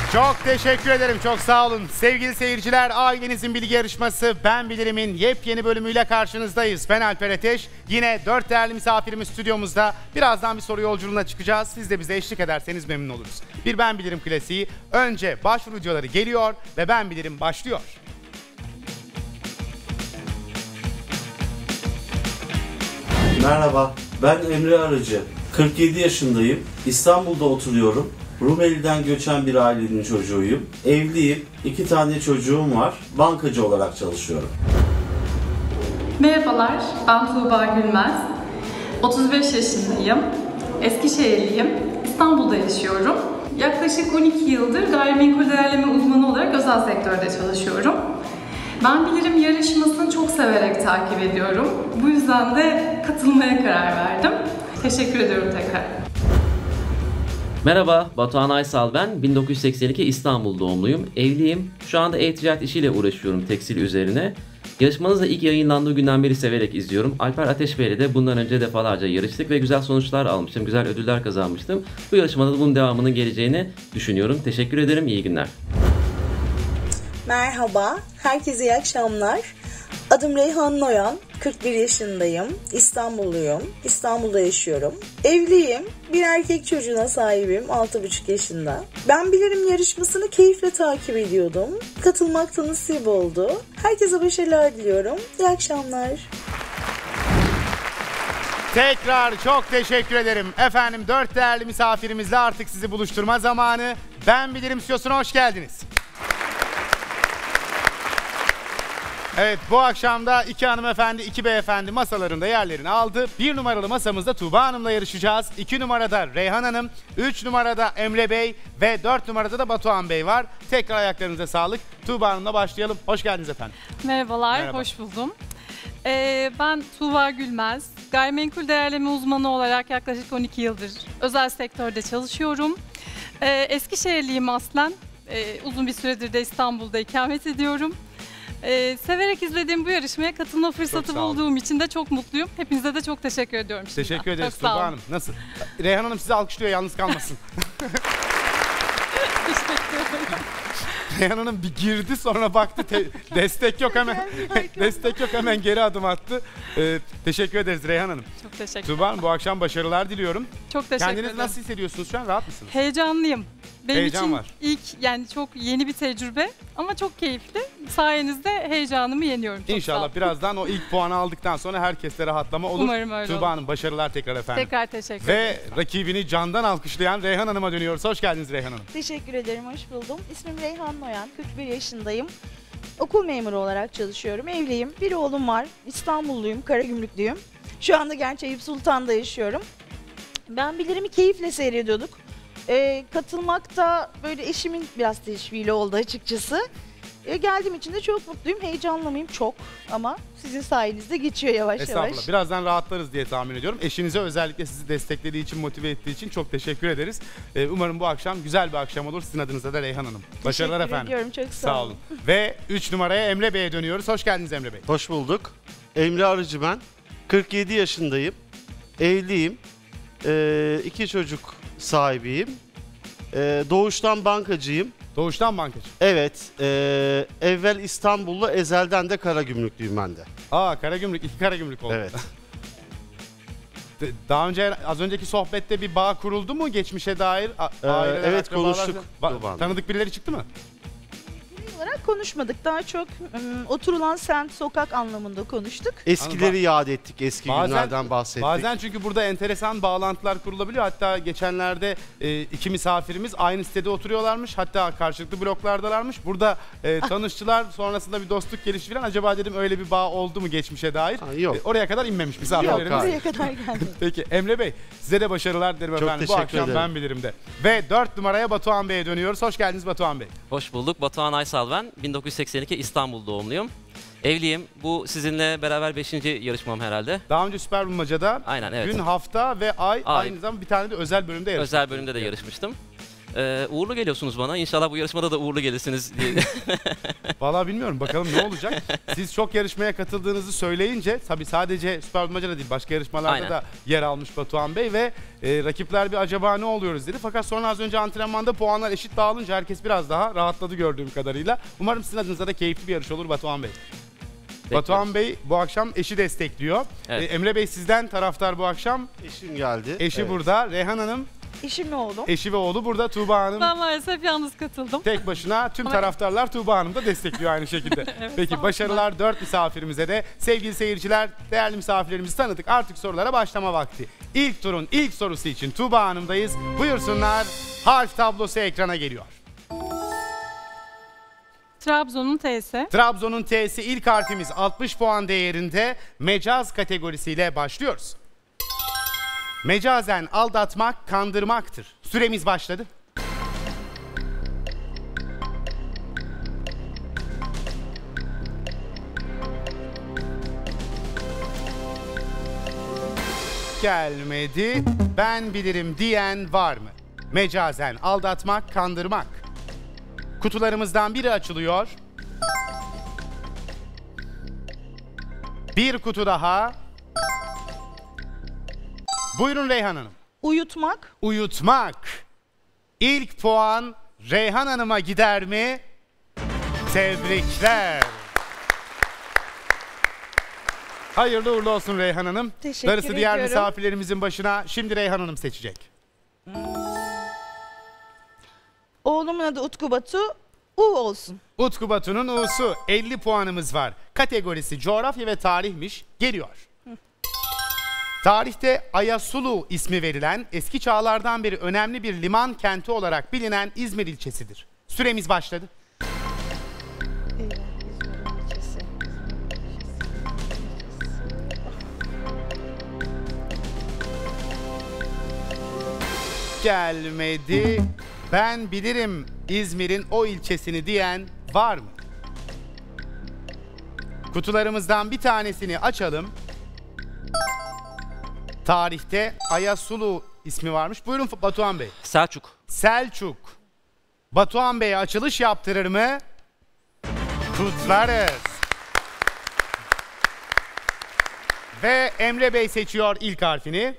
Çok teşekkür ederim. Çok sağ olun. Sevgili seyirciler, ailenizin bilgi yarışması Ben Bilir'im'in yepyeni bölümüyle karşınızdayız. Ben Alper Ateş. Yine 4 değerli misafirimiz stüdyomuzda. Birazdan bir soru yolculuğuna çıkacağız. Siz de bize eşlik ederseniz memnun oluruz. Bir Ben Bilir'im klasiği. Önce başvuru videoları geliyor ve Ben Bilir'im başlıyor. Merhaba, ben Emre Arıcı. 47 yaşındayım. İstanbul'da oturuyorum. Rumeli'den göçen bir ailenin çocuğuyum. Evliyim. 2 tane çocuğum var. Bankacı olarak çalışıyorum. Merhabalar, ben Tuğba Gülmez. 35 yaşındayım. Eskişehirliyim. İstanbul'da yaşıyorum. Yaklaşık 12 yıldır gayrimenkul değerleme uzmanı olarak özel sektörde çalışıyorum. Ben Bilirim yarışmasını çok severek takip ediyorum. Bu yüzden de katılmaya karar verdim. Teşekkür ediyorum tekrar. Merhaba, Batuhan Aysal ben. 1982 İstanbul doğumluyum. Evliyim. Şu anda e-ticaret işiyle uğraşıyorum tekstil üzerine. Yarışmanız da ilk yayınlandığı günden beri severek izliyorum. Alper Ateş Bey'le de bundan önce defalarca yarıştık ve güzel sonuçlar almıştım. Güzel ödüller kazanmıştım. Bu yarışmada da bunun devamının geleceğini düşünüyorum. Teşekkür ederim. İyi günler. Merhaba, herkese iyi akşamlar. Adım Reyhan Noyan, 41 yaşındayım, İstanbulluyum, İstanbul'da yaşıyorum. Evliyim, bir erkek çocuğuna sahibim, 6,5 yaşında. Ben Bilirim yarışmasını keyifle takip ediyordum. Katılmakta nasip oldu. Herkese başarılar diliyorum. İyi akşamlar. Tekrar çok teşekkür ederim. Efendim 4 değerli misafirimizle artık sizi buluşturma zamanı. Ben Bilirim stüdyosuna hoş geldiniz. Evet, bu akşam da 2 hanımefendi, 2 beyefendi masalarında yerlerini aldı. 1 numaralı masamızda Tuğba Hanım'la yarışacağız. 2 numarada Reyhan Hanım, 3 numarada Emre Bey ve 4 numarada da Batuhan Bey var. Tekrar ayaklarınıza sağlık. Tuğba Hanım'la başlayalım. Hoş geldiniz efendim. Merhabalar, Merhaba. hoş buldum. Ben Tuğba Gülmez. Gayrimenkul değerleme uzmanı olarak yaklaşık 12 yıldır özel sektörde çalışıyorum. Eskişehirliyim aslen. Uzun bir süredir de İstanbul'da ikamet ediyorum. Severek izlediğim bu yarışmaya katılma fırsatı bulduğum için de çok mutluyum. Hepinize de çok teşekkür ediyorum. Teşekkür ederiz Çok sağ Tuğba olun. Hanım. Nasıl? Reyhan Hanım sizi alkışlıyor, yalnız kalmasın. Reyhan Hanım bir girdi, sonra baktı, destek yok hemen. Destek yok, hemen geri adım attı. Teşekkür ederiz Reyhan Hanım. Çok teşekkür Tuğba Hanım, bu akşam başarılar diliyorum. Çok teşekkür Kendiniz ederim. nasıl hissediyorsunuz şu an? Rahat mısınız? Heyecanlıyım. Benim Heyecan için var. ilk, yani çok yeni bir tecrübe ama çok keyifli. Sayenizde heyecanımı yeniyorum. Çok sağ İnşallah olun. birazdan o ilk puanı aldıktan sonra herkeste rahatlama olur. Umarım öyle Tuğba olur. Hanım, başarılar tekrar efendim. Tekrar teşekkür Ve ederim. rakibini candan alkışlayan Reyhan Hanım'a dönüyoruz. Hoş geldiniz Reyhan Hanım. Teşekkür ederim, hoş buldum. İsmim Reyhan Noyan, 41 yaşındayım. Okul memuru olarak çalışıyorum, evliyim. Bir oğlum var, İstanbulluyum, Karagümrüklüyüm. Şu anda gerçi Eyüp Sultan'da yaşıyorum. Ben Bilirimi keyifle seyrediyorduk. Katılmakta böyle eşimin biraz teşviğiyle oldu açıkçası. Geldiğim için de çok mutluyum, heyecanlı mıyım? Çok, ama sizin sayenizde geçiyor yavaş Estağfurullah. yavaş. Birazdan rahatlarız diye tahmin ediyorum. Eşinize özellikle sizi desteklediği için, motive ettiği için çok teşekkür ederiz. Umarım bu akşam güzel bir akşam olur. Sizin adınıza da Reyhan Hanım. Başarılar Teşekkür efendim. ediyorum, çok Sağ olun. Ve 3 numaraya Emre Bey'e dönüyoruz. Hoş geldiniz Emre Bey. Hoş bulduk. Emre Arıcı ben. 47 yaşındayım. Evliyim. 2 çocuk sahibiyim. Doğuştan bankacıyım. Doğuştan bankacı. Evet. Evvel İstanbullu, ezelden de Karagümrüklüyüm ben de. Karagümrük. 2 Karagümrük oldu. Evet. Daha önce, az önceki sohbette bir bağ kuruldu mu geçmişe dair? Aileler, evet, akrabalar- konuştuk. Tanıdık birileri çıktı mı? Olarak konuşmadık, daha çok oturulan semt, sokak anlamında konuştuk. Eskileri yad ettik. Eski günlerden bahsettik. Bazen çünkü burada enteresan bağlantılar kurulabiliyor. Hatta geçenlerde 2 misafirimiz aynı sitede oturuyorlarmış. Hatta karşılıklı bloklardalarmış. Burada tanıştılar, sonrasında bir dostluk gelişti falan. Acaba dedim öyle bir bağ oldu mu geçmişe dair? Yok. Oraya kadar inmemiş Yok, misafirlerimiz. buraya kadar geldi. Peki Emre Bey, size de başarılar dilerim Çok efendim. Bu teşekkür akşam ederim. Ben Bilirim de. Ve 4 numaraya Batuhan Bey'e dönüyoruz. Hoş geldiniz Batuhan Bey. Hoş bulduk. Batuhan Aysal ben. 1982 İstanbul doğumluyum. Evliyim. Bu sizinle beraber 5. yarışmam herhalde. Daha önce Süper Bulmaca'da Aynen, evet. gün, hafta ve ay, aynı zamanda bir tane de özel bölümde yarıştık. Özel bölümde de yarışmıştım. Uğurlu geliyorsunuz bana. İnşallah bu yarışmada da uğurlu gelirsiniz diye. Vallahi bilmiyorum, bakalım ne olacak. Siz çok yarışmaya katıldığınızı söyleyince, tabii sadece Süper Bulmaca'da değil başka yarışmalarda Aynen. da yer almış Batuhan Bey ve rakipler bir acaba ne oluyoruz dedi. Fakat sonra az önce antrenmanda puanlar eşit dağılınca herkes biraz daha rahatladı gördüğüm kadarıyla. Umarım sizin adınıza da keyifli bir yarış olur Batuhan Bey. Batuhan Bey bu akşam eşi destekliyor. Evet. Emre Bey sizden taraftar bu akşam. Eşim geldi. Eşi Evet. burada. Reyhan Hanım, İşim oğlum. eşi ve oğlu burada. Tuğba Hanım Ben maalesef yalnız katıldım. tek başına. Tüm Ama- taraftarlar Tuğba Hanım da destekliyor aynı şekilde. Evet, Peki sağ başarılar 4 misafirimize de. Sevgili seyirciler, değerli misafirlerimizi tanıdık. Artık sorulara başlama vakti. İlk turun ilk sorusu için Tuğba Hanım'dayız. Buyursunlar. Harf tablosu ekrana geliyor. Trabzon'un T'si. Trabzon'un T'si ilk harfimiz 60 puan değerinde, mecaz kategorisiyle başlıyoruz. Mecazen aldatmak, kandırmaktır. Süremiz başladı. Gelmedi. Ben bilirim diyen var mı? Mecazen aldatmak, kandırmak. Kutularımızdan biri açılıyor. Bir kutu daha. Buyurun Reyhan Hanım. Uyutmak. Uyutmak. İlk puan Reyhan Hanım'a gider mi? Tebrikler. Hayırlı uğurlu olsun Reyhan Hanım. Teşekkür Darısı diğer ediyorum. misafirlerimizin başına. Şimdi Reyhan Hanım seçecek. Oğlumun adı Utku Batu. U olsun. Utku Batu'nun U'su. 50 puanımız var. Kategorisi coğrafya ve tarihmiş. Geliyor. Tarihte Ayasulu ismi verilen, eski çağlardan beri önemli bir liman kenti olarak bilinen İzmir ilçesidir. Süremiz başladı. Eyvah, İzmir'in ilçesi. Gelmedi. Ben bilirim İzmir'in o ilçesini diyen var mı? Kutularımızdan bir tanesini açalım. Tarihte Ayasulu ismi varmış. Buyurun Batuhan Bey. Selçuk. Selçuk. Batuhan Bey'e açılış yaptırır mı? Kutlarız. Ve Emre Bey seçiyor ilk harfini.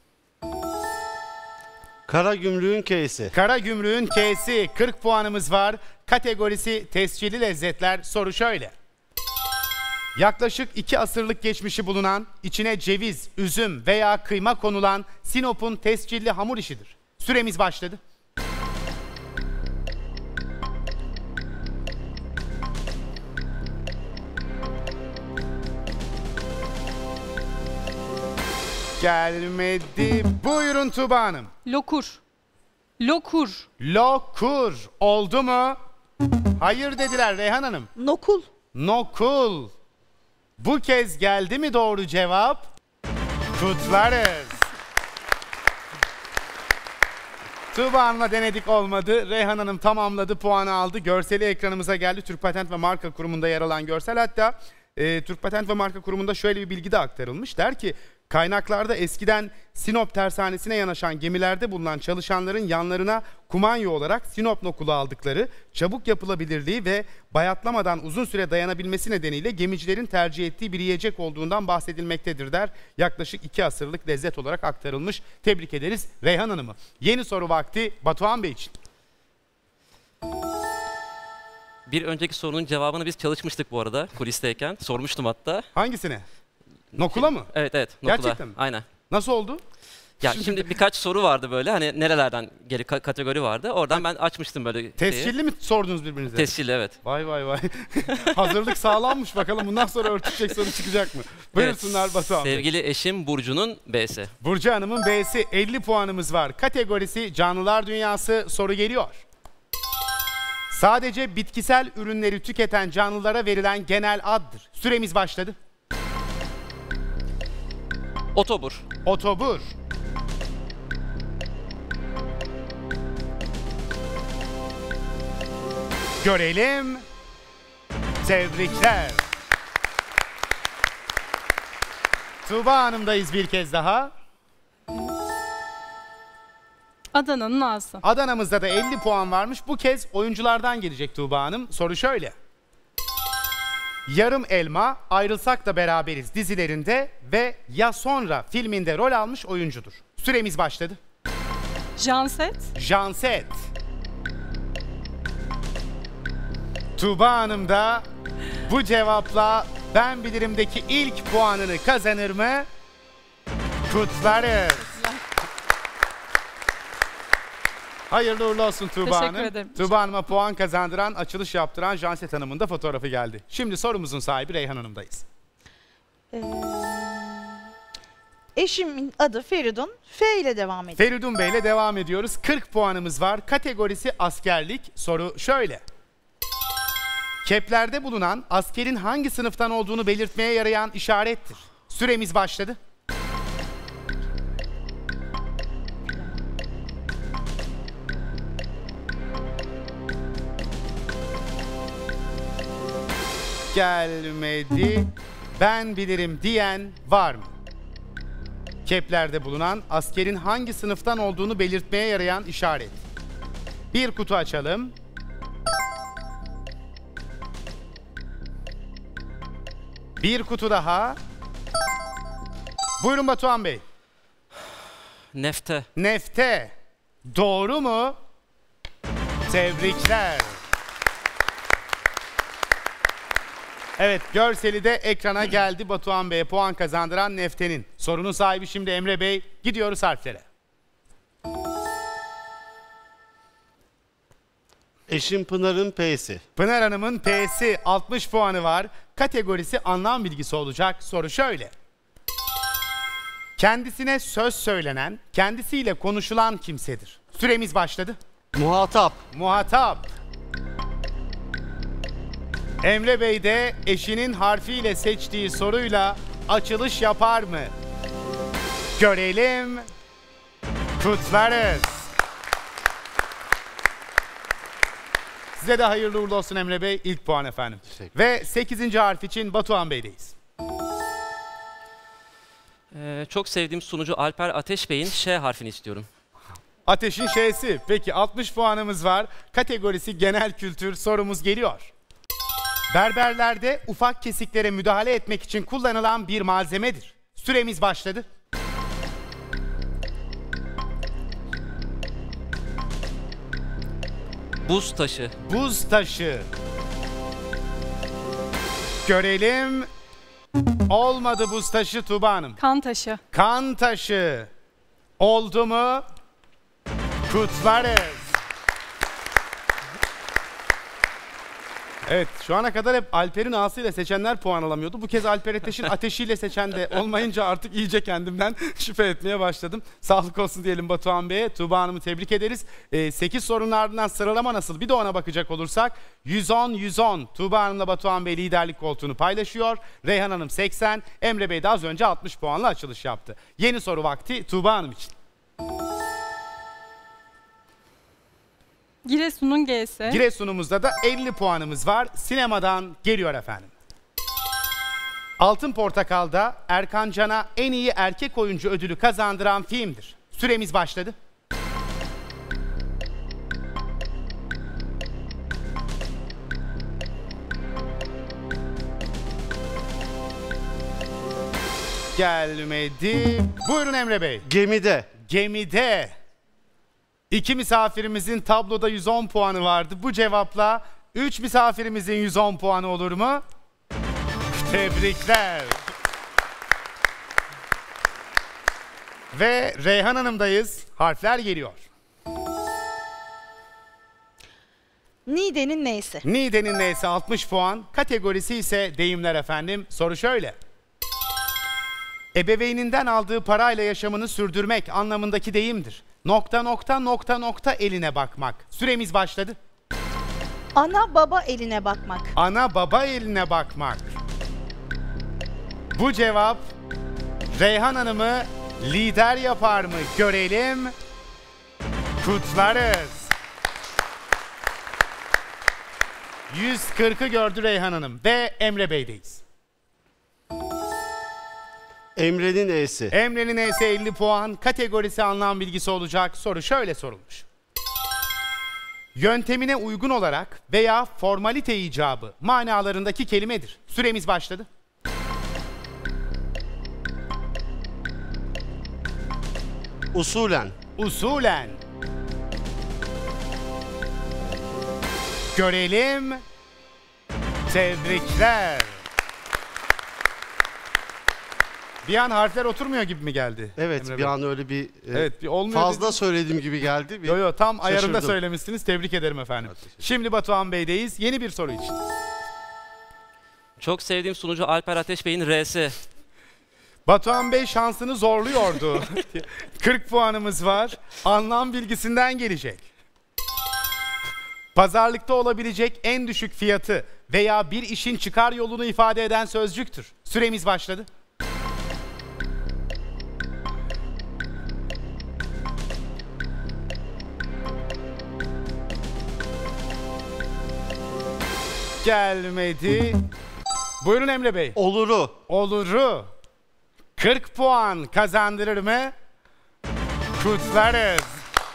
Karagümrük'ün K'si. Karagümrük'ün K'si. 40 puanımız var. Kategorisi tescilli lezzetler. Soru şöyle. Yaklaşık 2 asırlık geçmişi bulunan, içine ceviz, üzüm veya kıyma konulan Sinop'un tescilli hamur işidir. Süremiz başladı. Gelmedi. Buyurun Tuğba Hanım. Lokur. Lokur. Lokur oldu mu? Hayır dediler Reyhan Hanım. Nokul. Nokul. Bu kez geldi mi doğru cevap? Kutlarız. Tuğba Hanım'la denedik, olmadı. Reyhan Hanım tamamladı, puanı aldı. Görseli ekranımıza geldi. Türk Patent ve Marka Kurumu'nda yer alan görsel. Hatta Türk Patent ve Marka Kurumu'nda şöyle bir bilgi de aktarılmış. Der ki kaynaklarda eskiden Sinop tersanesine yanaşan gemilerde bulunan çalışanların yanlarına kumanyo olarak Sinop nokulu aldıkları, çabuk yapılabilirliği ve bayatlamadan uzun süre dayanabilmesi nedeniyle gemicilerin tercih ettiği bir yiyecek olduğundan bahsedilmektedir der. Yaklaşık 2 asırlık lezzet olarak aktarılmış. Tebrik ederiz Reyhan Hanım'ı. Yeni soru vakti Batuhan Bey için. Bir önceki sorunun cevabını biz çalışmıştık bu arada kulisteyken. Sormuştum hatta. Hangisine? Nokula mı? Evet evet. Nokula. Gerçekten mi? Aynen. Nasıl oldu? Ya şimdi birkaç soru vardı böyle hani nerelerden geri kategori vardı. Oradan ben açmıştım böyle şeyi. Tescilli mi sordunuz birbirinize? Tescilli evet. Vay vay vay. Hazırlık sağlanmış, bakalım bundan sonra örtüşecek soru çıkacak mı? Buyursunlar Batuhan Bey. Sevgili eşim Burcu'nun B'si. Burcu Hanım'ın B'si. 50 puanımız var. Kategorisi canlılar dünyası. Soru geliyor. Sadece bitkisel ürünleri tüketen canlılara verilen genel addır. Süremiz başladı. Otobur. Otobur. Görelim. Tebrikler. Tuğba Hanım'dayız bir kez daha. Adana'nın A'sı. Adana'mızda da 50 puan varmış. Bu kez oyunculardan gelecek Tuğba Hanım. Soru şöyle. Yarım Elma, Ayrılsak da Beraberiz dizilerinde ve Ya Sonra filminde rol almış oyuncudur. Süremiz başladı. Janset. Janset. Tuğba Hanım da bu cevapla Ben Bilirim'deki ilk puanını kazanır mı? Kutlarız. Hayırlı uğurlu olsun Tuğba Teşekkür Hanım. ederim. Tuğba Hanım'a puan kazandıran, açılış yaptıran Janset Hanım'ın da fotoğrafı geldi. Şimdi sorumuzun sahibi Reyhan Hanım'dayız. Eşimin adı Feridun. F ile devam ediyor. Feridun Bey ile devam ediyoruz. 40 puanımız var. Kategorisi askerlik. Soru şöyle. Keplerde bulunan askerin hangi sınıftan olduğunu belirtmeye yarayan işarettir. Süremiz başladı. Gelmedi. Ben bilirim diyen var mı? Keplerde bulunan askerin hangi sınıftan olduğunu belirtmeye yarayan işaret. Bir kutu açalım. Bir kutu daha. Buyurun Batuhan Bey. Nefte. Nefte. Doğru mu? Tebrikler. Evet, görseli de ekrana geldi. Batuhan Bey'e puan kazandıran Nefte'nin. Sorunun sahibi şimdi Emre Bey. Gidiyoruz harflere. Eşim Pınar'ın P'si. Pınar Hanım'ın P'si 60 puanı var. Kategorisi anlam bilgisi olacak. Soru şöyle. Kendisine söz söylenen, kendisiyle konuşulan kimsedir. Süremiz başladı. Muhatap. Muhatap. Emre Bey de eşinin harfiyle seçtiği soruyla açılış yapar mı? Görelim. Kutlarız. Size de hayırlı uğurlu olsun Emre Bey. İlk puan efendim. Ve 8. harf için Batuhan Bey'deyiz. Çok sevdiğim sunucu Alper Ateş Bey'in Ş harfini istiyorum. Ateşin Ş'si. Peki 60 puanımız var. Kategorisi genel kültür. Sorumuz geliyor. Berberlerde ufak kesiklere müdahale etmek için kullanılan bir malzemedir. Süremiz başladı. Buz taşı. Buz taşı. Görelim. Olmadı buz taşı Tuğba Hanım. Kan taşı. Kan taşı. Oldu mu? Kutlarız. Evet, şu ana kadar hep Alper'in A'sıyla seçenler puan alamıyordu. Bu kez Alper Ateş'in ateşiyle seçen de olmayınca artık iyice kendimden şüphe etmeye başladım. Sağlık olsun diyelim Batuhan Bey'e. Tuğba Hanım'ı tebrik ederiz. 8 sorunun ardından sıralama nasıl? Bir de ona bakacak olursak 110-110. Tuğba Hanım'la Batuhan Bey liderlik koltuğunu paylaşıyor. Reyhan Hanım 80. Emre Bey de az önce 60 puanla açılış yaptı. Yeni soru vakti Tuğba Hanım için. Giresun'un G'si. Giresun'umuzda da 50 puanımız var. Sinemadan geliyor efendim. Altın Portakal'da Erkan Can'a en iyi erkek oyuncu ödülü kazandıran filmdir. Süremiz başladı. Gelmedi. Buyurun Emre Bey. Gemide. Gemide. İki misafirimizin tabloda 110 puanı vardı. Bu cevapla 3 misafirimizin 110 puanı olur mu? Tebrikler. Ve Reyhan Hanım'dayız. Harfler geliyor. Niğde'nin neyse. Niğde'nin neyse 60 puan. Kategorisi ise deyimler efendim. Soru şöyle. Ebeveyninden aldığı parayla yaşamını sürdürmek anlamındaki deyimdir. ... eline bakmak. Süremiz başladı. Ana baba eline bakmak. Ana baba eline bakmak. Bu cevap Reyhan Hanım'ı lider yapar mı? Görelim. Kutlarız. 140'ı gördü Reyhan Hanım ve Emre Bey'deyiz. Emre'nin E'si. Emre'nin E'si 50 puan. Kategorisi anlam bilgisi olacak. Soru şöyle sorulmuş. Yöntemine uygun olarak veya formalite icabı manalarındaki kelimedir. Süremiz başladı. Usulen. Usulen. Görelim. Tebrikler. Bir an harfler oturmuyor gibi mi geldi? Evet, Emre bir Bey? an öyle bir, Evet, bir olmuyor fazla dedi. söylediğim gibi geldi. Yo yo, tam ayarında şaşırdım. söylemişsiniz. Tebrik ederim efendim. Şimdi Batuhan Bey'deyiz. Yeni bir soru için. Çok sevdiğim sunucu Alper Ateş Bey'in R'si. Batuhan Bey şansını zorluyordu. 40 puanımız var. Anlam bilgisinden gelecek. Pazarlıkta olabilecek en düşük fiyatı veya bir işin çıkar yolunu ifade eden sözcüktür. Süremiz başladı. Gelmedi. Buyurun Emre Bey. Oluru. Oluru 40 puan kazandırır mı? Kutlarız.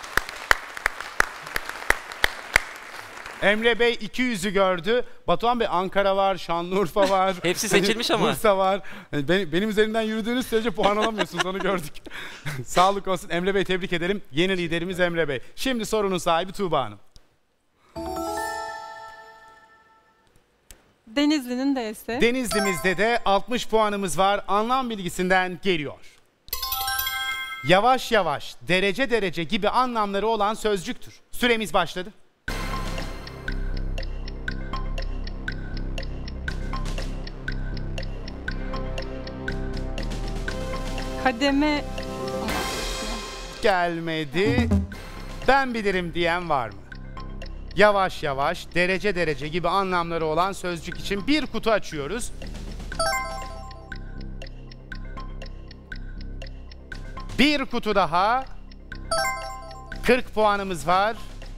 Emre Bey 200'ü gördü. Batuhan Bey Ankara var, Şanlıurfa var. Hepsi seçilmiş ama. Bursa var. Benim üzerinden yürüdüğünüz sürece puan alamıyorsunuz, onu gördük. Sağlık olsun. Emre Bey tebrik ederim. Yeni liderimiz Emre Bey. Şimdi sorunun sahibi Tuğba Hanım. Denizli'nin D'si. Denizli'mizde de 60 puanımız var. Anlam bilgisinden geliyor. Yavaş yavaş, derece derece gibi anlamları olan sözcüktür. Süremiz başladı. Kademe. Gelmedi. Ben bilirim diyen var mı? Yavaş yavaş, derece derece gibi anlamları olan sözcük için bir kutu açıyoruz. Bir kutu daha. 40 puanımız var.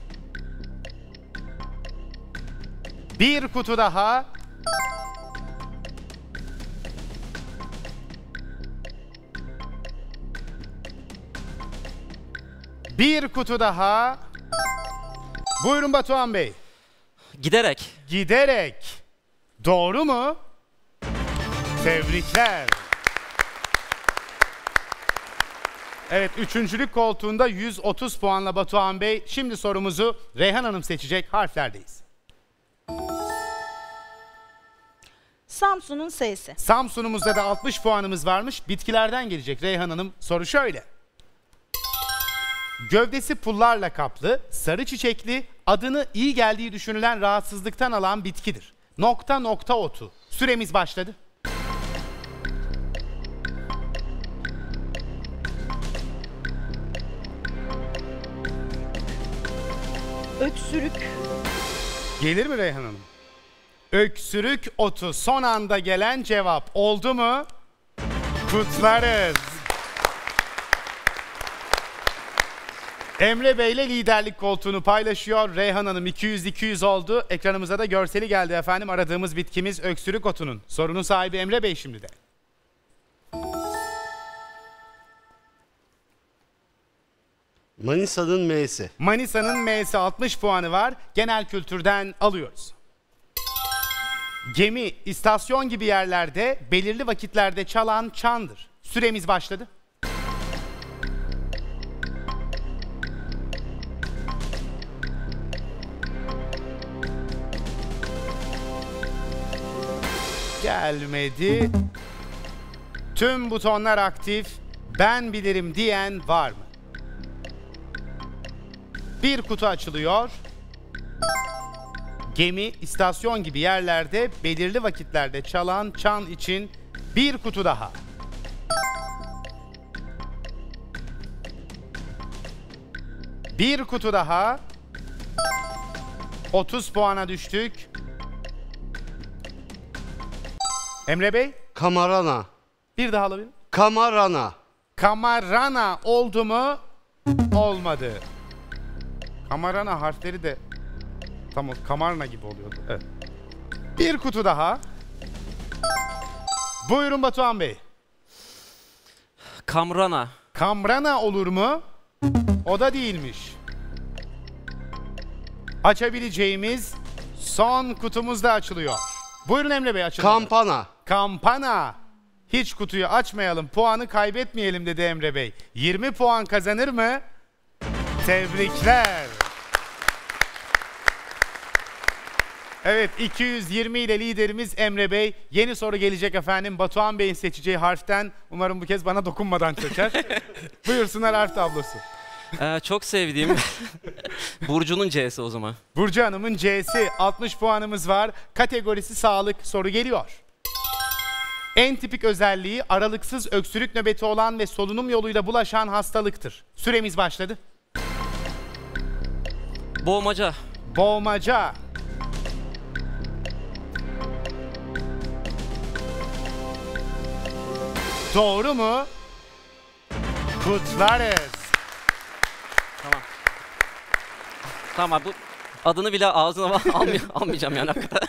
Bir kutu daha. Bir kutu daha. Buyurun Batuhan Bey. Giderek. Giderek. Doğru mu? Tebrikler. Evet, üçüncülük koltuğunda 130 puanla Batuhan Bey. Şimdi sorumuzu Reyhan Hanım seçecek. Harflerdeyiz. Samsun'un S'si. Samsun'umuzda da 60 puanımız varmış. Bitkilerden gelecek Reyhan Hanım. Soru şöyle. Gövdesi pullarla kaplı, sarı çiçekli, adını iyi geldiği düşünülen rahatsızlıktan alan bitkidir. Nokta nokta otu. Süremiz başladı. Öksürük. Gelir mi Reyhan Hanım? Öksürük otu. Son anda gelen cevap. Oldu mu? Kutlarız. Emre Bey ile liderlik koltuğunu paylaşıyor. Reyhan Hanım 200-200 oldu. Ekranımıza da görseli geldi efendim. Aradığımız bitkimiz öksürük otunun. Sorunun sahibi Emre Bey şimdi de. Manisa'nın M'si. Manisa'nın M'si 60 puanı var. Genel kültürden alıyoruz. Gemi, istasyon gibi yerlerde belirli vakitlerde çalan çandır. Süremiz başladı. Gelmedi. Tüm butonlar aktif. Ben bilirim diyen var mı? Bir kutu açılıyor. Gemi, istasyon gibi yerlerde belirli vakitlerde çalan çan için bir kutu daha. Bir kutu daha. 30 puana düştük. Emre Bey, Kamarana. bir daha alabilir miyim? Kamarana. Kamarana oldu mu? Olmadı. Kamarana harfleri de tam o kamarna gibi oluyordu. Evet. Bir kutu daha. Buyurun Batuhan Bey. Kamrana. Kamrana olur mu? O da değilmiş. Açabileceğimiz son kutumuz da açılıyor. Buyurun Emre Bey, açın. Kampana. Kampana. Hiç kutuyu açmayalım, puanı kaybetmeyelim dedi Emre Bey. 20 puan kazanır mı? Tebrikler. Evet, 220 ile liderimiz Emre Bey. Yeni soru gelecek efendim. Batuhan Bey'in seçeceği harften. Umarım bu kez bana dokunmadan çeker. Buyursunlar harf tablosu. Çok sevdiğim Burcu'nun C'si o zaman. Burcu Hanım'ın C'si. 60 puanımız var. Kategorisi sağlık. Soru geliyor. En tipik özelliği aralıksız öksürük nöbeti olan ve solunum yoluyla bulaşan hastalıktır. Süremiz başladı. Boğmaca. Boğmaca. Doğru mu? Kutlarız. Tamam, bu adını bile ağzına almayacağım yani hakikaten.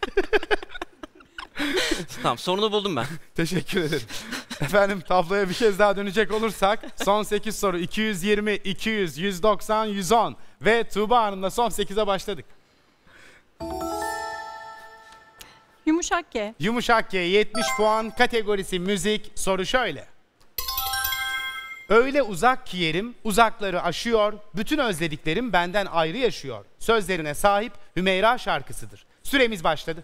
Tamam, sorunu buldum ben. Teşekkür ederim. Efendim, tabloya bir kez daha dönecek olursak son 8 soru 220, 200, 190, 110 ve Tuğba Hanım'la son 8'e başladık. Yumuşak G. Yumuşak G 70 puan, kategorisi müzik. Soru şöyle. Öyle uzak ki yerim, uzakları aşıyor, bütün özlediklerim benden ayrı yaşıyor. Sözlerine sahip Hümeyra şarkısıdır. Süremiz başladı.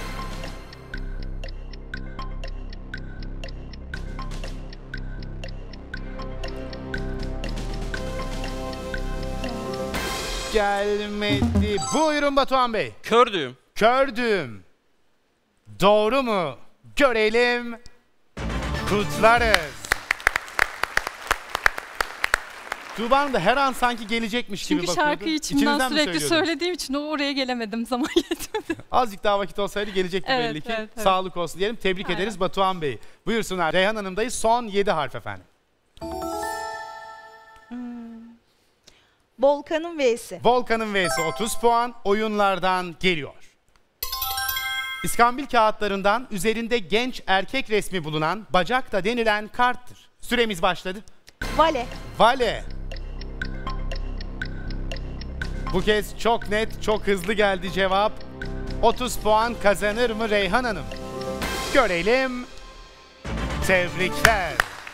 Gelmedi. Buyurun Batuhan Bey. Kördüğüm. Kördüm. Doğru mu? Görelim. Kutlarız. Tuğba Hanım da her an sanki gelecekmiş gibi Çünkü bakıyordu. şarkıyı içimden İçinizden mi sürekli söylüyordunuz? söylediğim için oraya gelemedim. Zaman yetmedi. Azıcık daha vakit olsaydı gelecekti Evet, belli ki. evet, evet. Sağlık olsun diyelim. Tebrik Aynen. ederiz Batuhan Bey. Buyursunlar. Reyhan Hanım'dayız. Son 7 harf efendim. Volkan'ın V'si. Volkan'ın V'si 30 puan. Oyunlardan geliyor. İskambil kağıtlarından üzerinde genç erkek resmi bulunan bacakta denilen karttır. Süremiz başladı. Vale. Vale. Bu kez çok net, çok hızlı geldi cevap. 30 puan kazanır mı Reyhan Hanım? Görelim. Tebrikler.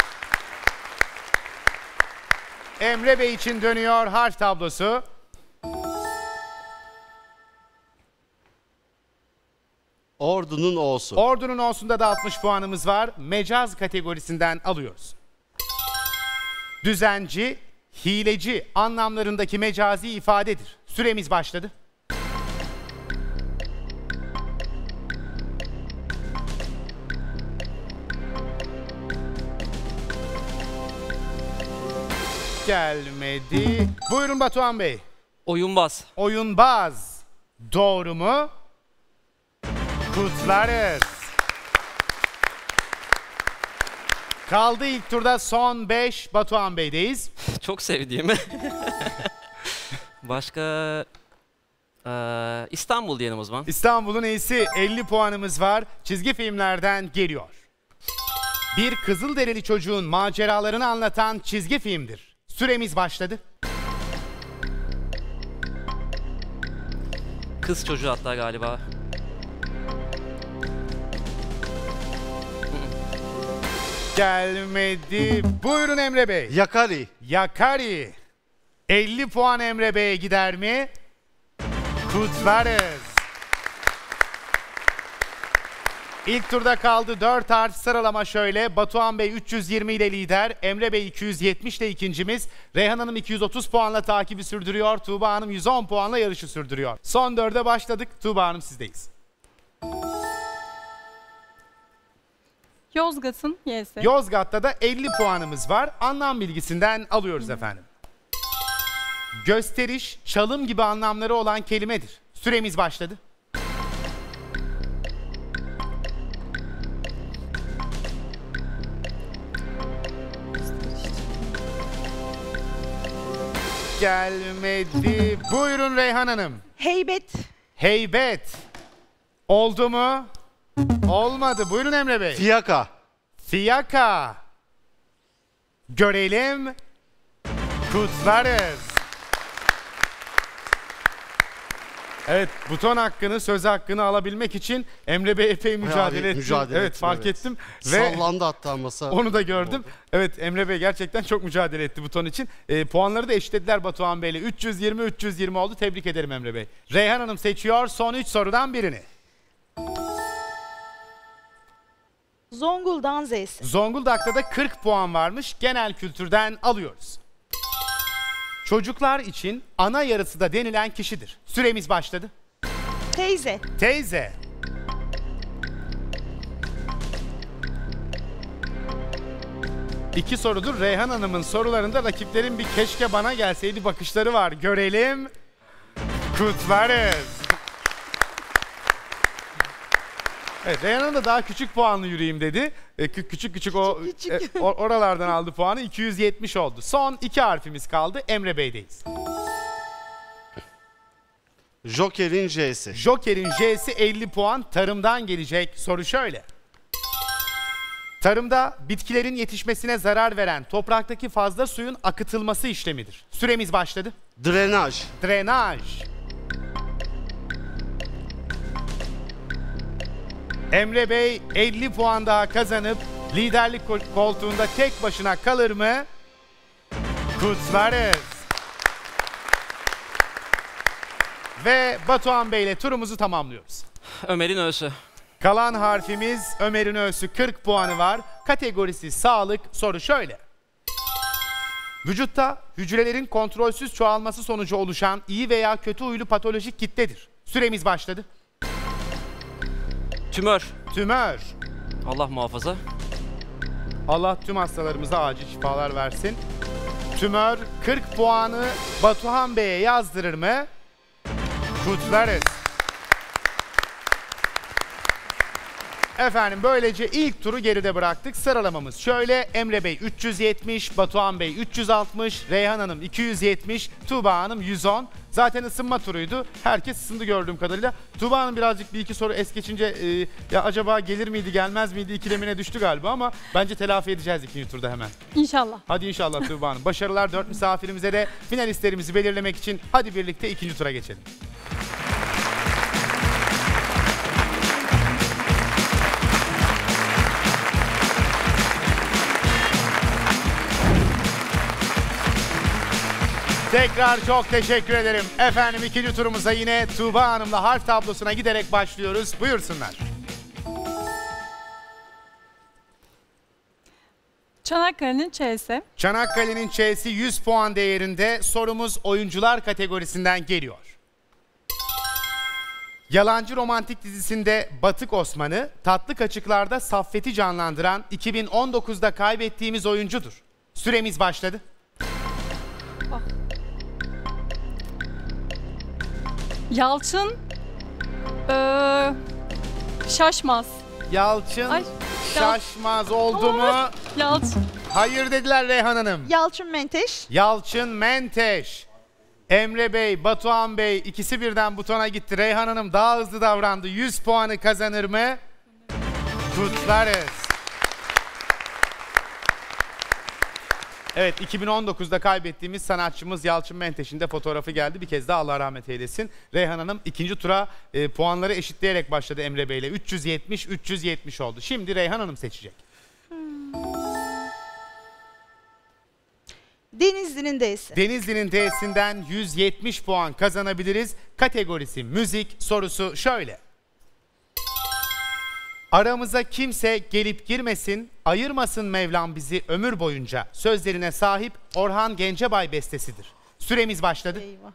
Emre Bey için dönüyor harf tablosu. Ordunun O'su. Ordunun O'sunda da 60 puanımız var. Mecaz kategorisinden alıyoruz. Düzenci, hileci anlamlarındaki mecazi ifadedir. Süremiz başladı. Gelmedi. Buyurun Batuhan Bey. Oyunbaz. Oyunbaz. Doğru mu? Kutlarız. Kaldı ilk turda son 5. Batuhan Bey'deyiz. Çok sevdiğim. Başka... İstanbul diyelim o zaman. İstanbul'un iyisi 50 puanımız var. Çizgi filmlerden geliyor. Bir Kızılderili çocuğun maceralarını anlatan çizgi filmdir. Süremiz başladı. Kız çocuğu hatta galiba. Gelmedi. Buyurun Emre Bey. Yakari. Yakari. 50 puan Emre Bey'e gider mi? Kutlarız. İlk turda kaldı 4 harf. Sıralama şöyle. Batuhan Bey 320 ile lider. Emre Bey 270 ile ikincimiz. Reyhan Hanım 230 puanla takibi sürdürüyor. Tuğba Hanım 110 puanla yarışı sürdürüyor. Son 4'e başladık. Tuğba Hanım sizdeyiz. Yozgat'ın Y'si. Yozgat'ta da 50 puanımız var. Anlam bilgisinden alıyoruz efendim. Gösteriş, çalım gibi anlamları olan kelimedir. Süremiz başladı. Gelmedi. Buyurun Reyhan Hanım. Heybet. Heybet. Oldu mu? Olmadı. Buyurun Emre Bey. Fiyaka. Fiyaka. görelim, kutlarız. Evet, buton hakkını, söz hakkını alabilmek için Emre Bey epey mücadele etti. Evet, fark ettim. Ve sallandı hatta masa. onu da gördüm. Evet, Emre Bey gerçekten çok mücadele etti buton için. Puanları da eşitlediler Batuhan Bey'le. 320-320 oldu. Tebrik ederim Emre Bey. Reyhan Hanım seçiyor son 3 sorudan birini. Zonguldak'ın Z'si. Zonguldak'ta da 40 puan varmış. Genel kültürden alıyoruz. Çocuklar için ana yarısı da denilen kişidir. Süremiz başladı. Teyze. Teyze. İki sorudur. Reyhan Hanım'ın sorularında rakiplerin bir keşke bana gelseydi bakışları var. Görelim, kutlarız. Evet, Reyhan Hanım da daha küçük puanlı yürüyeyim dedi. Küçük oralardan aldı puanı. 270 oldu. Son 2 harfimiz kaldı. Emre Bey'deyiz. Joker'in J'si. Joker'in J'si 50 puan. Tarımdan gelecek. Soru şöyle. Tarımda bitkilerin yetişmesine zarar veren topraktaki fazla suyun akıtılması işlemidir. Süremiz başladı. Drenaj. Drenaj. Emre Bey 50 puan daha kazanıp liderlik koltuğunda tek başına kalır mı? Kutlarız. Ve Batuhan Bey ile turumuzu tamamlıyoruz. Ömer'in Ö'sü. Kalan harfimiz Ömer'in Ö'sü, 40 puanı var. Kategorisi sağlık. Soru şöyle. Vücutta hücrelerin kontrolsüz çoğalması sonucu oluşan iyi veya kötü huylu patolojik kitledir. Süremiz başladı. Tümör. Tümör. Allah muhafaza. Allah tüm hastalarımıza acil şifalar versin. Tümör 40 puanı Batuhan Bey'e yazdırır mı? Kutlarız. Efendim böylece ilk turu geride bıraktık. Sıralamamız şöyle: Emre Bey 370, Batuhan Bey 360, Reyhan Hanım 270, Tuğba Hanım 110. Zaten ısınma turuydu. Herkes ısındı gördüğüm kadarıyla. Tuğba Hanım birazcık bir iki soru es geçince ya acaba gelir miydi gelmez miydi ikilemine düştü galiba ama bence telafi edeceğiz ikinci turda hemen. İnşallah. Hadi inşallah Tuğba Hanım. Başarılar 4 misafirimize de. Finalistlerimizi belirlemek için hadi birlikte ikinci tura geçelim. Tekrar çok teşekkür ederim. Efendim ikinci turumuza yine Tuğba Hanım'la harf tablosuna giderek başlıyoruz. Buyursunlar. Çanakkale'nin Ç'si. Çanakkale'nin Ç'si 100 puan değerinde. Sorumuz oyuncular kategorisinden geliyor. Yalancı Romantik dizisinde Batık Osman'ı, Tatlı Kaçıklar'da Saffet'i canlandıran 2019'da kaybettiğimiz oyuncudur. Süremiz başladı. Yalçın Şaşmaz. Yalçın Ay, Şaşmaz oldu mu? Yalçın. Hayır dediler Reyhan Hanım. Yalçın Menteş. Yalçın Menteş. Emre Bey, Batuhan Bey ikisi birden butona gitti. Reyhan Hanım daha hızlı davrandı. 100 puanı kazanır mı? Kutlarız. Evet, 2019'da kaybettiğimiz sanatçımız Yalçın Menteş'in de fotoğrafı geldi. Bir kez daha Allah rahmet eylesin. Reyhan Hanım ikinci tura puanları eşitleyerek başladı Emre Bey ile. 370-370 oldu. Şimdi Reyhan Hanım seçecek. Denizli'nin D'si. Denizli'nin D'sinden 170 puan kazanabiliriz. Kategorisi müzik. Sorusu şöyle. Aramıza kimse gelip girmesin, ayırmasın Mevlam bizi ömür boyunca. Sözlerine sahip Orhan Gencebay bestesidir. Süremiz başladı. Eyvah.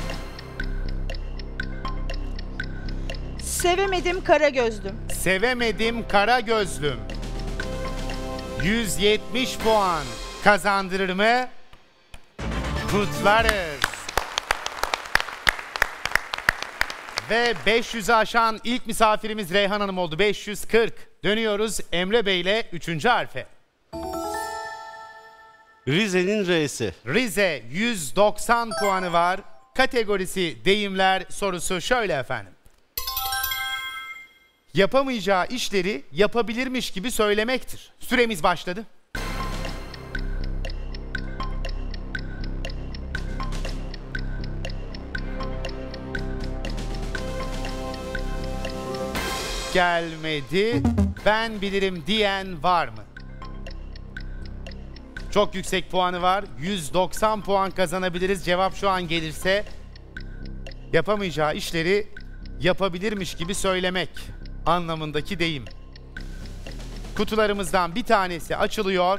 Sevemedim kara gözlüm. Sevemedim kara gözlüm. 170 puan kazandırır mı? Kutlarız. Ve 500'ü aşan ilk misafirimiz Reyhan Hanım oldu. 540. Dönüyoruz Emre Bey ile 3. harfe. Rize'nin R'si. Rize 190 puanı var. Kategorisi deyimler. Sorusu şöyle efendim. Yapamayacağı işleri yapabilirmiş gibi söylemektir. Süremiz başladı. Gelmedi. Ben bilirim diyen var mı? Çok yüksek puanı var. 190 puan kazanabiliriz. Cevap şu an gelirse yapamayacağı işleri yapabilirmiş gibi söylemek anlamındaki deyim. Kutularımızdan bir tanesi açılıyor.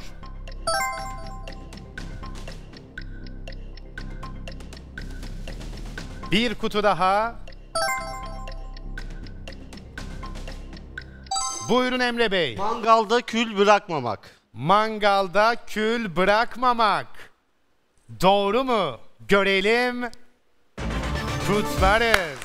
Bir kutu daha. Buyurun Emre Bey. Mangalda kül bırakmamak. Mangalda kül bırakmamak. Doğru mu? Görelim. Kutlarız.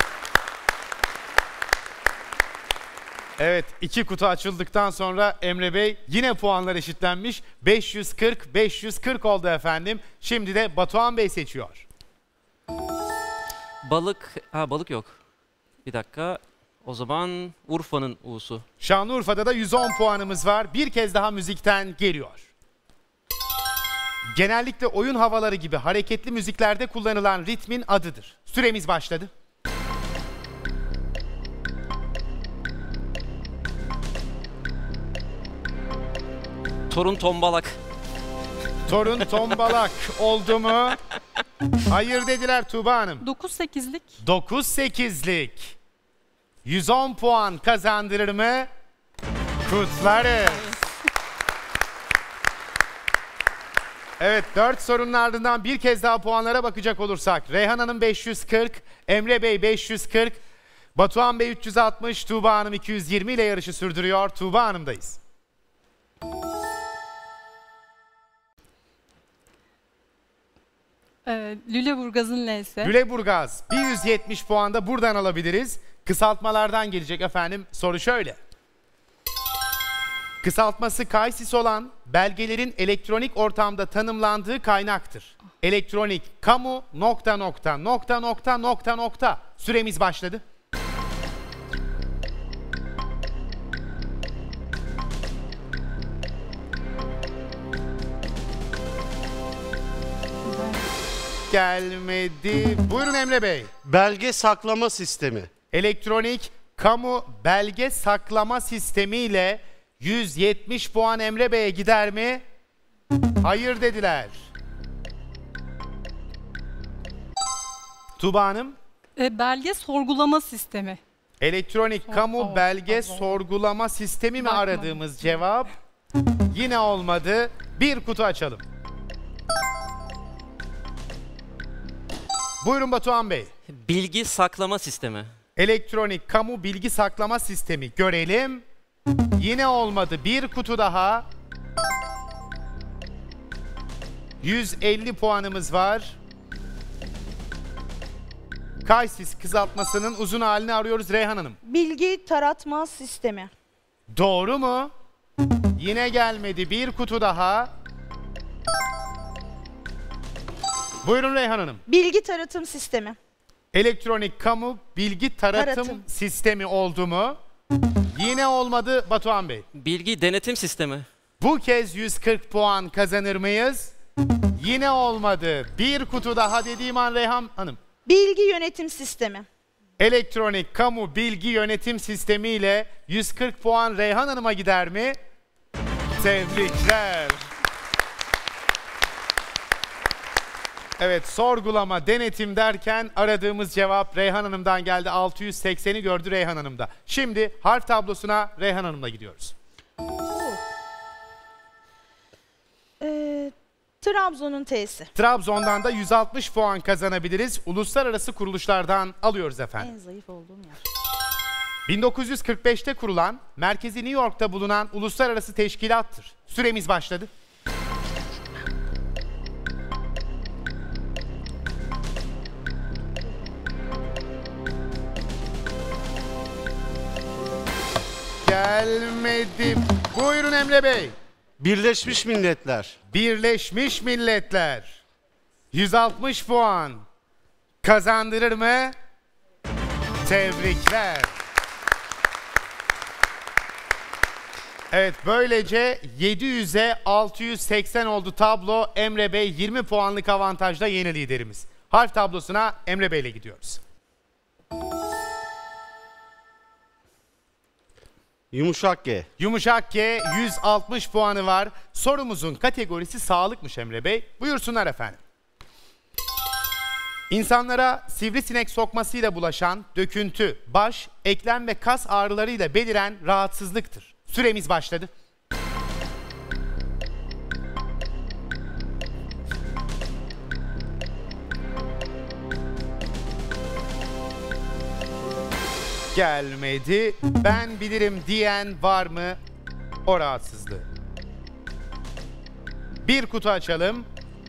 Evet, 2 kutu açıldıktan sonra Emre Bey yine puanlar eşitlenmiş. 540 oldu efendim. Şimdi de Batuhan Bey seçiyor. Balık yok. Bir dakika. O zaman Urfa'nın U'su. Şanlıurfa'da da 110 puanımız var. Bir kez daha müzikten geliyor. Genellikle oyun havaları gibi hareketli müziklerde kullanılan ritmin adıdır. Süremiz başladı. Torun tombalak. Torun tombalak oldu mu? Hayır dediler Tuğba Hanım. 9-8'lik. 9-8'lik. 110 puan kazandırır mı? Kutlarız. Evet, 4 sorunun ardından bir kez daha puanlara bakacak olursak. Reyhan Hanım 540, Emre Bey 540, Batuhan Bey 360, Tuğba Hanım 220 ile yarışı sürdürüyor. Tuğba Hanım'dayız. Lüleburgaz'ın L'si. Lüleburgaz 170 puan da buradan alabiliriz. Kısaltmalardan gelecek efendim. Soru şöyle. Kısaltması KAYSİS olan belgelerin elektronik ortamda tanımlandığı kaynaktır. Elektronik kamu ... Süremiz başladı. Gelmedi. Buyurun Emre Bey. Belge saklama sistemi. Elektronik kamu belge saklama sistemiyle 170 puan Emre Bey'e gider mi? Hayır dediler. Tuğba Hanım. Belge sorgulama sistemi. Elektronik kamu belge sorgulama sistemi mi aradığımız cevap? Yine olmadı. Bir kutu açalım. Buyurun Batuhan Bey. Bilgi saklama sistemi. Elektronik kamu bilgi saklama sistemi görelim. Yine olmadı. Bir kutu daha. 150 puanımız var. KAYSİS kısaltmasının uzun halini arıyoruz Reyhan Hanım. Bilgi taratma sistemi. Doğru mu? Yine gelmedi. Bir kutu daha. Buyurun Reyhan Hanım. Bilgi taratım sistemi. Elektronik kamu bilgi taratım sistemi oldu mu? Yine olmadı Batuhan Bey. Bilgi denetim sistemi. Bu kez 140 puan kazanır mıyız? Yine olmadı. Bir kutu daha dediğim an Reyhan Hanım. Bilgi yönetim sistemi. Elektronik kamu bilgi yönetim sistemi ile 140 puan Reyhan Hanım'a gider mi? Tebrikler. Evet, sorgulama, denetim derken aradığımız cevap Reyhan Hanım'dan geldi. 680'i gördü Reyhan Hanım'da. Şimdi harf tablosuna Reyhan Hanım'la gidiyoruz. Trabzon'un T'si. Trabzon'dan da 160 puan kazanabiliriz. Uluslararası kuruluşlardan alıyoruz efendim. En zayıf olduğum yer. 1945'te kurulan, merkezi New York'ta bulunan uluslararası teşkilattır. Süremiz başladı. Gelmedi. Buyurun Emre Bey. Birleşmiş Milletler. Birleşmiş Milletler. 160 puan. Kazandırır mı? Tebrikler. Evet, böylece 700'e 680 oldu tablo. Emre Bey 20 puanlık avantajla yeni liderimiz. Harf tablosuna Emre Bey ile gidiyoruz. Yumuşak G. Yumuşak G 160 puanı var. Sorumuzun kategorisi sağlıkmış Emre Bey. Buyursunlar efendim. İnsanlara sivrisinek sokmasıyla bulaşan döküntü, baş, eklem ve kas ağrılarıyla beliren rahatsızlıktır. Süremiz başladı. Gelmedi. Ben bilirim diyen var mı o rahatsızlığı? Bir kutu açalım.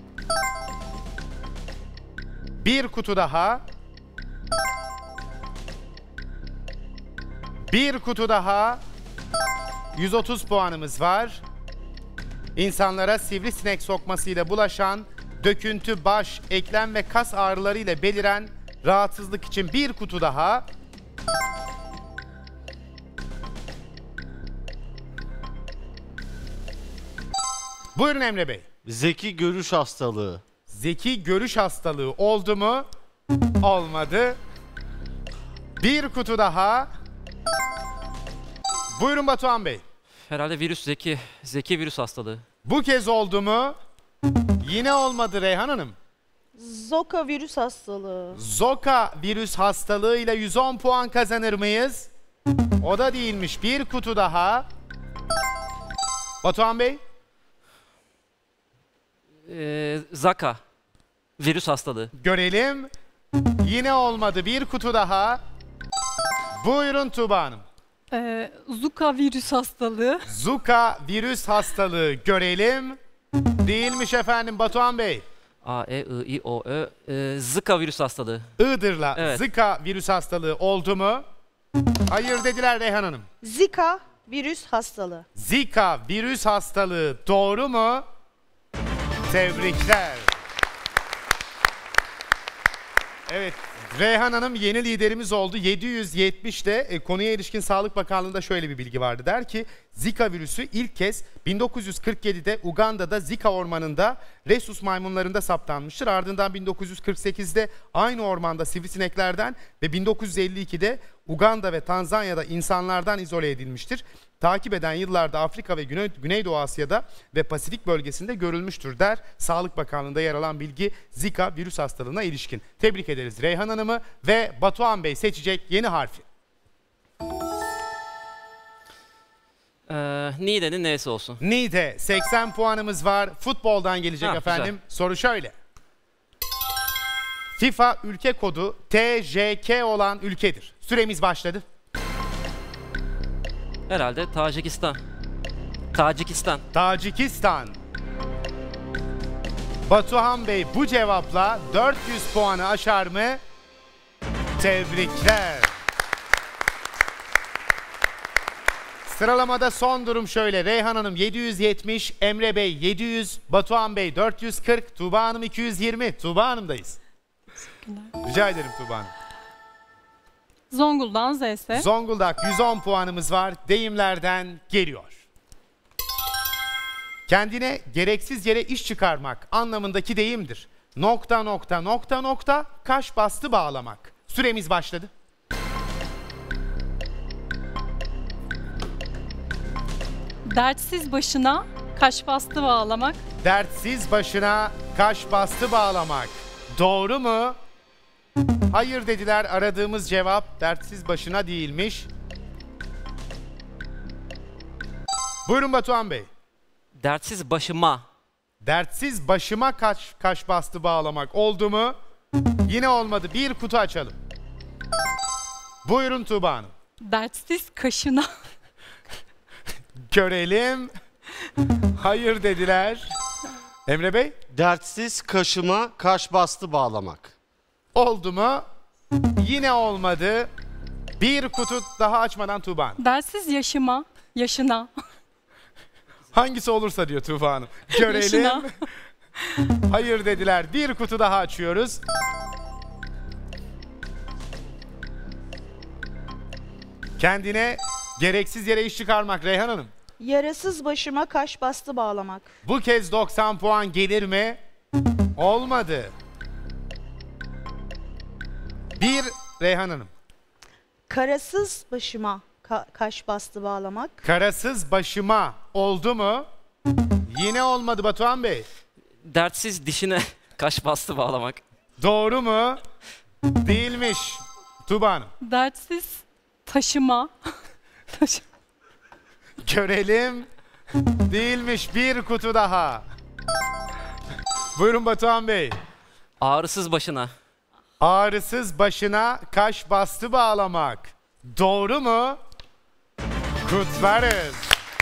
Bir kutu daha. Bir kutu daha. 130 puanımız var. İnsanlara sivrisinek sokmasıyla bulaşan döküntü, baş, eklem ve kas ağrılarıyla beliren rahatsızlık için bir kutu daha. Buyurun Emre Bey. Zeki görüş hastalığı. Zeki görüş hastalığı oldu mu? Olmadı. Bir kutu daha. Buyurun Batuhan Bey. Herhalde virüs zeki virüs hastalığı. Bu kez oldu mu? Yine olmadı Reyhan Hanım. Zoka virüs hastalığı. Zoka virüs hastalığıyla 110 puan kazanır mıyız? O da değilmiş. Bir kutu daha. Batuhan Bey. Zaka virüs hastalığı. Görelim. Yine olmadı. Bir kutu daha. Buyurun Tuğba Hanım. Zuka virüs hastalığı. Zuka virüs hastalığı görelim. Değilmiş efendim Batuhan Bey. A-E-I-I-O-Ö Zika virüs hastalığı. Iğdır'la Evet. Zika virüs hastalığı oldu mu? Hayır dediler Reyhan Hanım. Zika virüs hastalığı. Zika virüs hastalığı doğru mu? Tebrikler. Evet, Reyhan Hanım yeni liderimiz oldu. 770'te konuya ilişkin Sağlık Bakanlığı'nda şöyle bir bilgi vardı. Der ki Zika virüsü ilk kez 1947'de Uganda'da Zika ormanında rhesus maymunlarında saptanmıştır. Ardından 1948'de aynı ormanda sivrisineklerden ve 1952'de Uganda ve Tanzanya'da insanlardan izole edilmiştir. Takip eden yıllarda Afrika ve Güneydoğu Asya'da ve Pasifik bölgesinde görülmüştür der. Sağlık Bakanlığı'nda yer alan bilgi Zika virüs hastalığına ilişkin. Tebrik ederiz Reyhan Hanım'ı ve Batuhan Bey seçecek yeni harfi. Niğde'nin neyse olsun. Niğde 80 puanımız var. Futboldan gelecek efendim. Güzel. Soru şöyle. FIFA ülke kodu TJK olan ülkedir. Süremiz başladı. Herhalde Tacikistan. Tacikistan. Tacikistan. Batuhan Bey bu cevapla 400 puanı aşar mı? Tebrikler. Sıralamada son durum şöyle. Reyhan Hanım 770, Emre Bey 700, Batuhan Bey 440, Tuğba Hanım 220. Tuğba Hanım'dayız. Rica ederim Tuğba Hanım. Zonguldak'ın Z'si. Zonguldak 110 puanımız var. Deyimlerden geliyor. Kendine gereksiz yere iş çıkarmak anlamındaki deyimdir. Nokta nokta nokta nokta kaş bastı bağlamak. Süremiz başladı. Dertsiz başına kaş bastı bağlamak. Dertsiz başına kaş bastı bağlamak. Doğru mu? Hayır dediler. Aradığımız cevap dertsiz başına değilmiş. Buyurun Batuhan Bey. Dertsiz başıma. Dertsiz başıma kaş bastı bağlamak oldu mu? Yine olmadı. Bir kutu açalım. Buyurun Tuğba Hanım. Dertsiz kaşına. Görelim. Hayır dediler. Emre Bey. Dertsiz kaşıma kaş bastı bağlamak. Oldu mu? Yine olmadı. Bir kutu daha açmadan Tuğba Hanım. Dertsiz yaşıma. Yaşına. Hangisi olursa diyor Tuğba Hanım. Görelim. Yaşına. Hayır dediler. Bir kutu daha açıyoruz. Kendine gereksiz yere iş çıkarmak Reyhan Hanım. Yarasız başıma kaş bastı bağlamak. Bu kez 90 puan gelir mi? Olmadı. Bir Reyhan Hanım. Karasız başıma kaş bastı bağlamak. Karasız başıma oldu mu? Yine olmadı Batuhan Bey. Dertsiz dişine kaş bastı bağlamak. Doğru mu? Değilmiş. Tuğba Hanım. Dertsiz taşıma. Görelim. Değilmiş. Bir kutu daha. Buyurun Batuhan Bey. Ağrısız başına. Ağrısız başına kaş bastı bağlamak. Doğru mu? Kutlarız.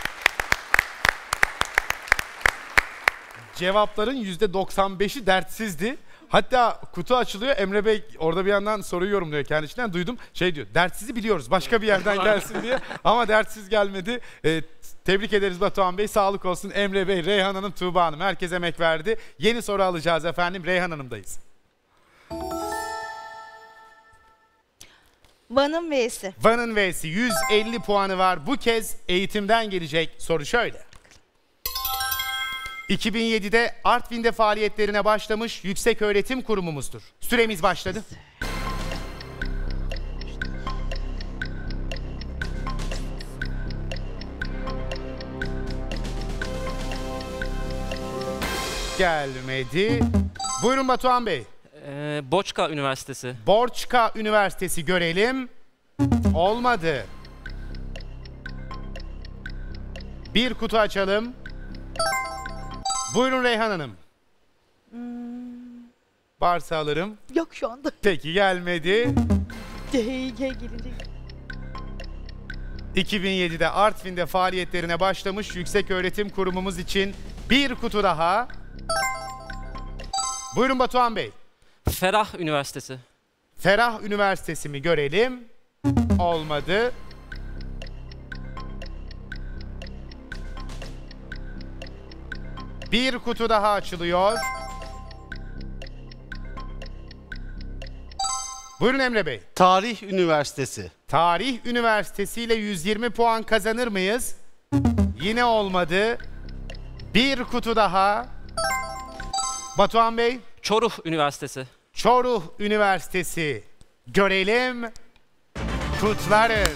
Cevapların %95'i dertsizdi. Hatta kutu açılıyor. Emre Bey orada bir yandan soruyu yorumluyor kendisinden. Duydum şey diyor. Dertsizi biliyoruz. Başka bir yerden gelsin diye. Ama dertsiz gelmedi. Tebrik ederiz Batuhan Bey. Sağlık olsun Emre Bey, Reyhan Hanım, Tuğba Hanım. Herkes emek verdi. Yeni soru alacağız efendim. Reyhan Hanım'dayız. Van'ın V'si. Van'ın V'si 150 puanı var. Bu kez eğitimden gelecek soru şöyle. 2007'de Artvin'de faaliyetlerine başlamış yükseköğretim kurumumuzdur. Süremiz başladı. Gelmedi. Buyurun Batuhan Bey. Boçka Üniversitesi. Borçka Üniversitesi görelim. Olmadı. Bir kutu açalım. Buyurun Reyhan Hanım. Varsa alırım. Yok şu anda. Peki gelmedi. DHG gelince. 2007'de Artvin'de faaliyetlerine başlamış yükseköğretim kurumumuz için bir kutu daha. Buyurun Batuhan Bey. Ferah Üniversitesi. Ferah Üniversitesi mi görelim? Olmadı. Bir kutu daha açılıyor. Buyurun Emre Bey. Tarih Üniversitesi. Tarih Üniversitesi ile 120 puan kazanır mıyız? Yine olmadı. Bir kutu daha. Batuhan Bey. Çoruh Üniversitesi. Çoruh Üniversitesi. Görelim. Kutlarız.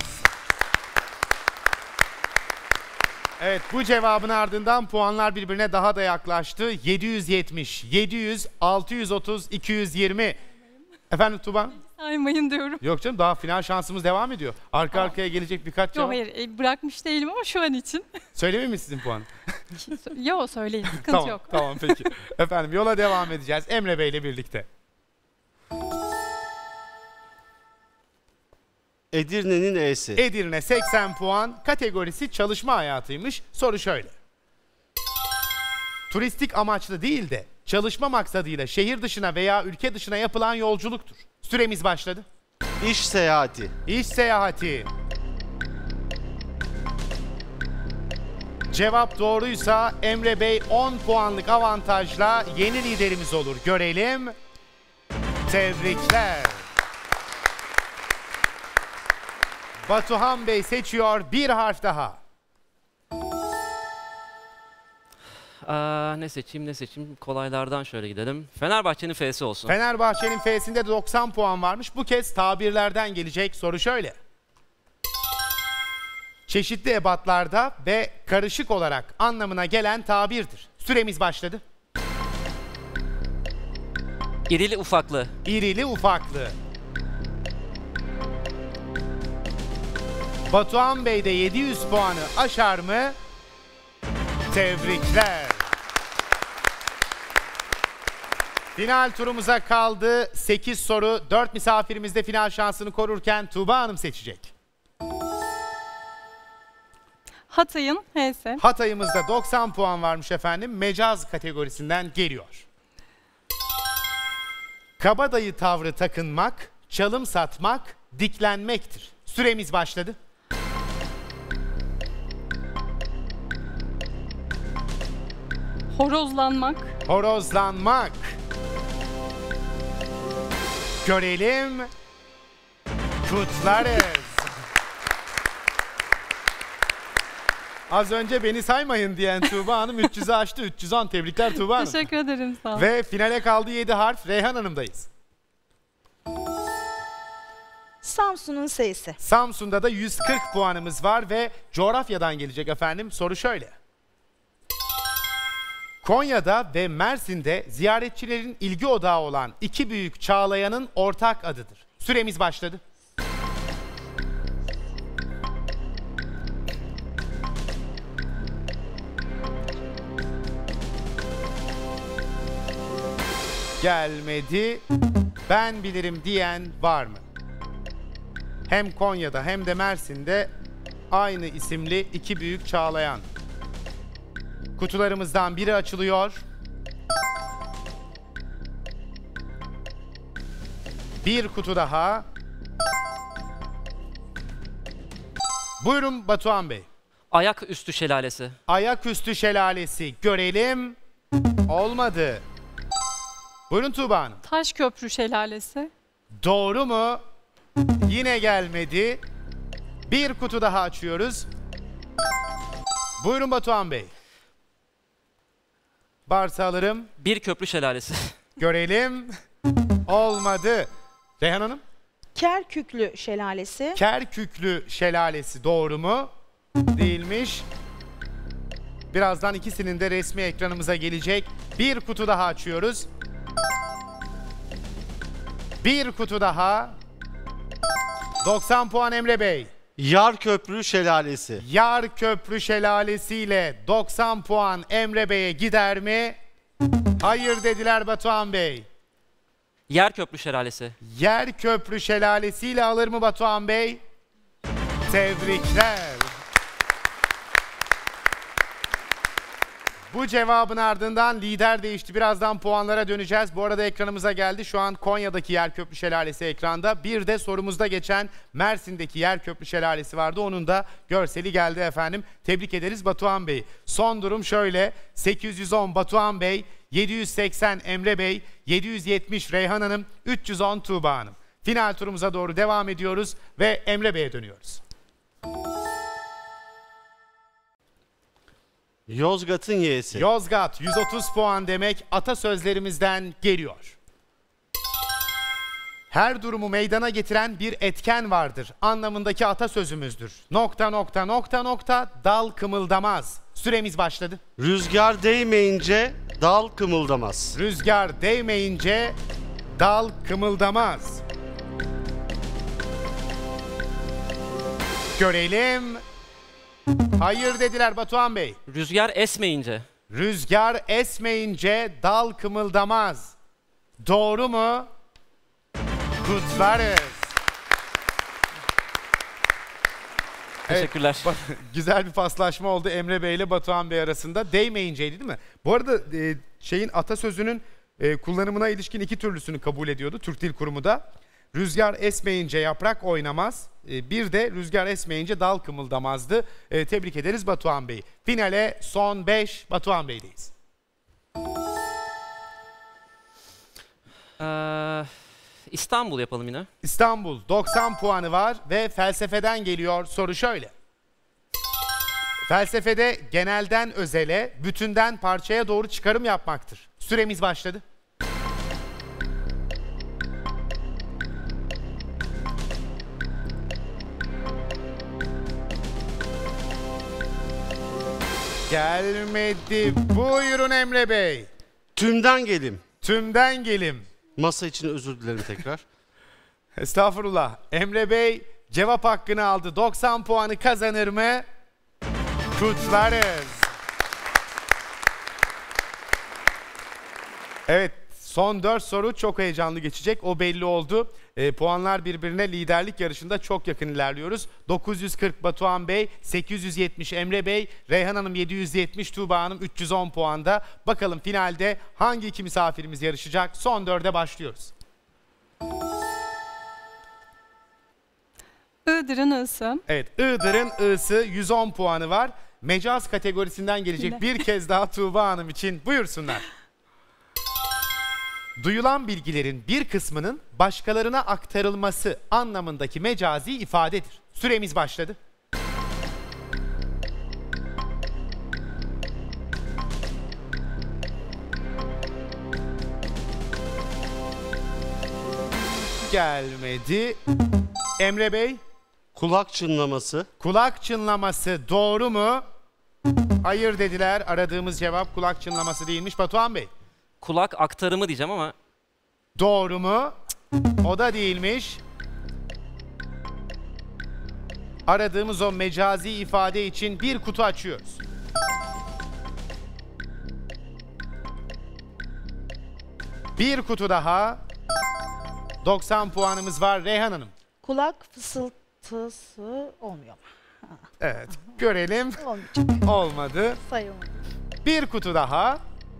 Evet, bu cevabın ardından puanlar birbirine daha da yaklaştı. 770, 700, 630, 220. Efendim Tuğba? Saymayın diyorum. Yok canım, daha final şansımız devam ediyor. Arka arkaya gelecek birkaç Yok cevap. hayır bırakmış değilim ama şu an için. Söyleyeyim mi sizin puanı? Yok söyleyin sıkıntı Tamam, yok. tamam peki. Efendim yola devam edeceğiz Emre Bey ile birlikte. Edirne'nin E'si. Edirne 80 puan, kategorisi çalışma hayatıymış. Soru şöyle. Turistik amaçlı değil de çalışma maksadıyla şehir dışına veya ülke dışına yapılan yolculuktur. Süremiz başladı. İş seyahati. İş seyahati. Cevap doğruysa Emre Bey 10 puanlık avantajla yeni liderimiz olur. Görelim. Tebrikler. Batuhan Bey seçiyor bir harf daha. Ne seçeyim? Kolaylardan şöyle gidelim. Fenerbahçe'nin F'si olsun. Fenerbahçe'nin F'sinde 90 puan varmış. Bu kez tabirlerden gelecek soru şöyle. Çeşitli ebatlarda ve karışık olarak anlamına gelen tabirdir. Süremiz başladı. İrili ufaklı. İrili ufaklı. Batuhan Bey de 700 puanı aşar mı? Tebrikler. Final turumuza kaldı 8 soru. 4 misafirimiz de final şansını korurken Tuğba Hanım seçecek. Hatay'ın H'si. Hatay'ımızda 90 puan varmış efendim. Mecaz kategorisinden geliyor. Kabadayı tavrı takınmak, çalım satmak, diklenmektir. Süremiz başladı. Horozlanmak. Horozlanmak. Görelim. Kutlarız. Az önce beni saymayın diyen Tuğba Hanım 300'ü aştı. 310. Tebrikler Tuğba Hanım. Teşekkür ederim sağ olun. Ve finale kaldı 7 harf. Reyhan Hanım'dayız. Samsun'un S'si. Samsun'da da 140 puanımız var ve coğrafyadan gelecek efendim. Soru şöyle. Konya'da ve Mersin'de ziyaretçilerin ilgi odağı olan iki büyük çağlayanın ortak adıdır. Süremiz başladı. Gelmedi. Ben bilirim diyen var mı? Hem Konya'da hem de Mersin'de aynı isimli iki büyük çağlayan. Kutularımızdan biri açılıyor. Bir kutu daha. Buyurun Batuhan Bey. Ayaküstü Şelalesi. Ayaküstü Şelalesi. Görelim. Olmadı. Buyurun Tuğba Hanım. Taşköprü Şelalesi. Doğru mu? Yine gelmedi. Bir kutu daha açıyoruz. Buyurun Batuhan Bey. Varsa alırım. Bir Köprü Şelalesi. Görelim. Olmadı. Reyhan Hanım. Kerküklü Şelalesi. Kerküklü Şelalesi doğru mu? Değilmiş. Birazdan ikisinin de resmi ekranımıza gelecek. Bir kutu daha açıyoruz. Bir kutu daha. 90 puan Emre Bey. Yarköprü Şelalesi. Yarköprü Şelalesi ile 90 puan Emre Bey'e gider mi? Hayır dediler Batuhan Bey. Yerköprü Şelalesi. Yerköprü Şelalesi ile alır mı Batuhan Bey? Tebrikler. Bu cevabın ardından lider değişti. Birazdan puanlara döneceğiz. Bu arada ekranımıza geldi. Şu an Konya'daki Yerköprü Şelalesi ekranda. Bir de sorumuzda geçen Mersin'deki Yerköprü Şelalesi vardı. Onun da görseli geldi efendim. Tebrik ederiz Batuhan Bey. Son durum şöyle. 810 Batuhan Bey, 780 Emre Bey, 770 Reyhan Hanım, 310 Tuğba Hanım. Final turumuza doğru devam ediyoruz ve Emre Bey'e dönüyoruz. Yozgat'ın Y'si. Yozgat 130 puan demek atasözlerimizden geliyor. Her durumu meydana getiren bir etken vardır anlamındaki atasözümüzdür. Nokta nokta nokta nokta dal kımıldamaz. Süremiz başladı. Rüzgar değmeyince dal kımıldamaz. Rüzgar değmeyince dal kımıldamaz. Görelim. Hayır dediler Batuhan Bey. Rüzgar esmeyince. Rüzgar esmeyince dal kımıldamaz. Doğru mu? Kutlarız. Teşekkürler. Evet, güzel bir paslaşma oldu Emre Bey ile Batuhan Bey arasında. Değmeyinceydi değil mi? Bu arada şeyin atasözünün kullanımına ilişkin iki türlüsünü kabul ediyordu Türk Dil Kurumu da. Rüzgar esmeyince yaprak oynamaz. Bir de rüzgar esmeyince dal kımıldamazdı. Tebrik ederiz Batuhan Bey. Finale son 5 Batuhan Bey'deyiz. İstanbul yapalım yine. İstanbul 90 puanı var ve felsefeden geliyor. Soru şöyle. Felsefede genelden özele, bütünden parçaya doğru çıkarım yapmaktır. Süremiz başladı. Gelmedi. Buyurun Emre Bey. Tümden gelim. Tümden gelim. Masa için özür dilerim tekrar. Estağfurullah. Emre Bey cevap hakkını aldı. 90 puanı kazanır mı? Kutlarız. Evet, son 4 soru çok heyecanlı geçecek. O belli oldu. Puanlar birbirine, liderlik yarışında çok yakın ilerliyoruz. 940 Batuhan Bey, 870 Emre Bey, Reyhan Hanım 770, Tuğba Hanım 310 puanda. Bakalım finalde hangi iki misafirimiz yarışacak? Son 4'e başlıyoruz. Iğdır'ın I'sı. Evet, Iğdır'ın I'sı 110 puanı var. Mecaz kategorisinden gelecek Yine. bir kez daha Tuğba Hanım için buyursunlar. Duyulan bilgilerin bir kısmının başkalarına aktarılması anlamındaki mecazi ifadedir. Süremiz başladı. Gelmedi. Emre Bey, Kulak çınlaması. kulak çınlaması doğru mu? Hayır dediler. Aradığımız cevap kulak çınlaması değilmiş. Batuhan Bey, Kulak aktarımı diyeceğim ama doğru mu? O da değilmiş. Aradığımız o mecazi ifade için bir kutu açıyoruz. Bir kutu daha. 90 puanımız var. Reyhan Hanım. Kulak fısıltısı olmuyor. Evet. Görelim. Olmayacak. Olmadı. Sayılmadı. Bir kutu daha.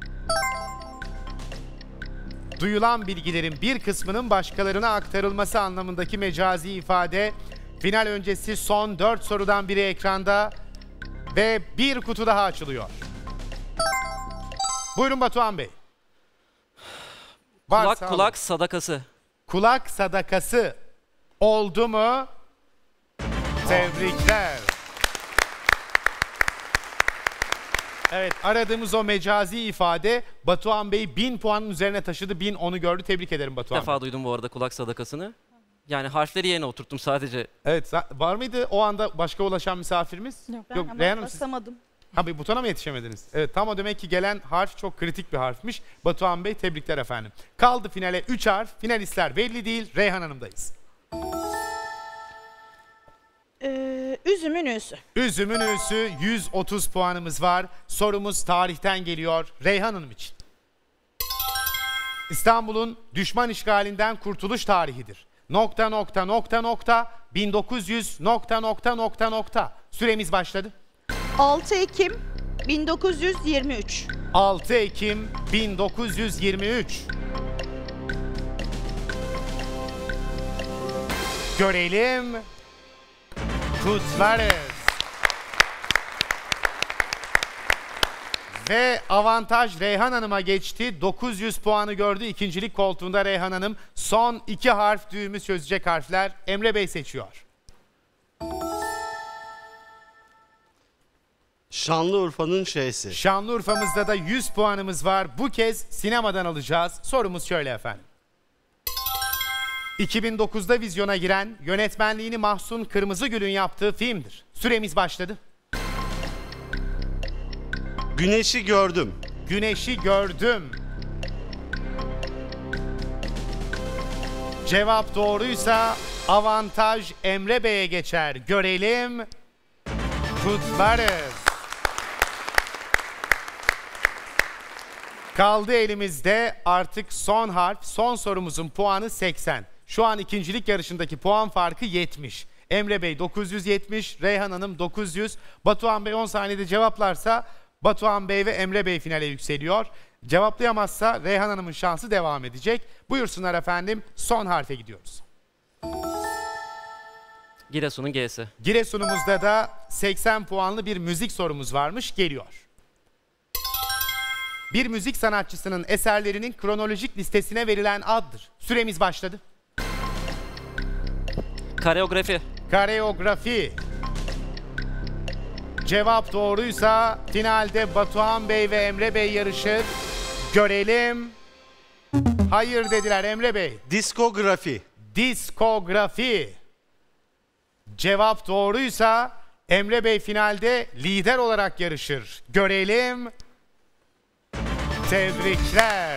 Duyulan bilgilerin bir kısmının başkalarına aktarılması anlamındaki mecazi ifade. Final öncesi son 4 sorudan biri ekranda. Ve bir kutu daha açılıyor. Buyurun Batuhan Bey. Varsa alın. kulak sadakası. Kulak sadakası oldu mu? Tebrikler. Evet, aradığımız o mecazi ifade Batuhan Bey 1000 puanın üzerine taşıdı. 1000 onu gördü. Tebrik ederim İlk Batuhan Bey. defa duydum bu arada kulak sadakasını. Yani harfleri yerine oturttum sadece. Evet, var mıydı o anda başka ulaşan misafirimiz? Yok. Ben Yok, hemen Reyhan Hanım siz... basamadım. Abi butona mı yetişemediniz? Evet, tam o demek ki gelen harf çok kritik bir harfmiş. Batuhan Bey tebrikler efendim. Kaldı finale 3 harf. Finalistler belli değil. Reyhan Hanım'dayız. Üzümün üsü. Üzümün üssü 130 puanımız var. Sorumuz tarihten geliyor Reyhan Hanım için. İstanbul'un düşman işgalinden kurtuluş tarihidir. ... 1900 ... Süremiz başladı. 6 Ekim 1923. 6 Ekim 1923. Görelim. Kutlarız. Ve avantaj Reyhan Hanım'a geçti. 900 puanı gördü. İkincilik koltuğunda Reyhan Hanım. Son 2 harf düğümü çözecek harfler. Emre Bey seçiyor. Şanlıurfa'nın şeysi. Şanlıurfa'mızda da 100 puanımız var. Bu kez sinemadan alacağız. Sorumuz şöyle efendim. 2009'da vizyona giren, yönetmenliğini Mahsun Kırmızıgül'ün yaptığı filmdir. Süremiz başladı. Güneşi gördüm. Güneşi gördüm. Cevap doğruysa avantaj Emre Bey'e geçer. Görelim. Kutlarız. Kaldı elimizde artık son harf. Son sorumuzun puanı 80. Şu an ikincilik yarışındaki puan farkı 70. Emre Bey 970, Reyhan Hanım 900. Batuhan Bey 10 saniyede cevaplarsa Batuhan Bey ve Emre Bey finale yükseliyor. Cevaplayamazsa Reyhan Hanım'ın şansı devam edecek. Buyursunlar efendim, son harfe gidiyoruz. Giresun'un G'si. Giresun'umuzda da 80 puanlı bir müzik sorumuz varmış, geliyor. Bir müzik sanatçısının eserlerinin kronolojik listesine verilen addır. Süremiz başladı. Koreografi. Koreografi. Cevap doğruysa finalde Batuhan Bey ve Emre Bey yarışır. Görelim. Hayır dediler Emre Bey. Diskografi. Diskografi. Cevap doğruysa Emre Bey finalde lider olarak yarışır. Görelim. Tebrikler.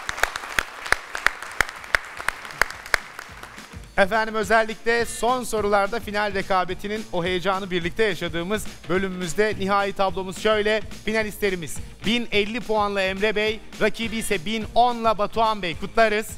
Efendim özellikle son sorularda final rekabetinin o heyecanı birlikte yaşadığımız bölümümüzde nihai tablomuz şöyle. Finalistlerimiz 1050 puanla Emre Bey, rakibi ise 1010'la Batuhan Bey. Kutlarız.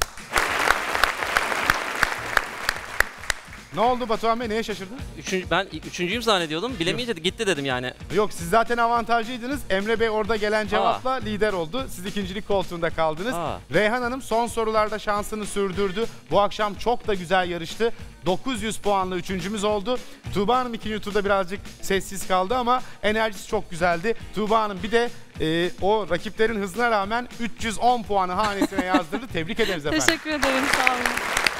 Ne oldu Batuhan Bey? Neye şaşırdın? Ben üçüncüyüm zannediyordum. Bilemeyince gitti dedim yani. Yok, siz zaten avantajlıydınız. Emre Bey orada gelen cevapla lider oldu. Siz ikincilik koltuğunda kaldınız. Reyhan Hanım son sorularda şansını sürdürdü. Bu akşam çok da güzel yarıştı. 900 puanla üçüncümüz oldu. Tuğba Hanım ikinci turda birazcık sessiz kaldı ama enerjisi çok güzeldi. Tuğba Hanım bir de o rakiplerin hızına rağmen 310 puanı hanesine yazdırdı. Tebrik ederiz efendim. Teşekkür ederim, sağ olun.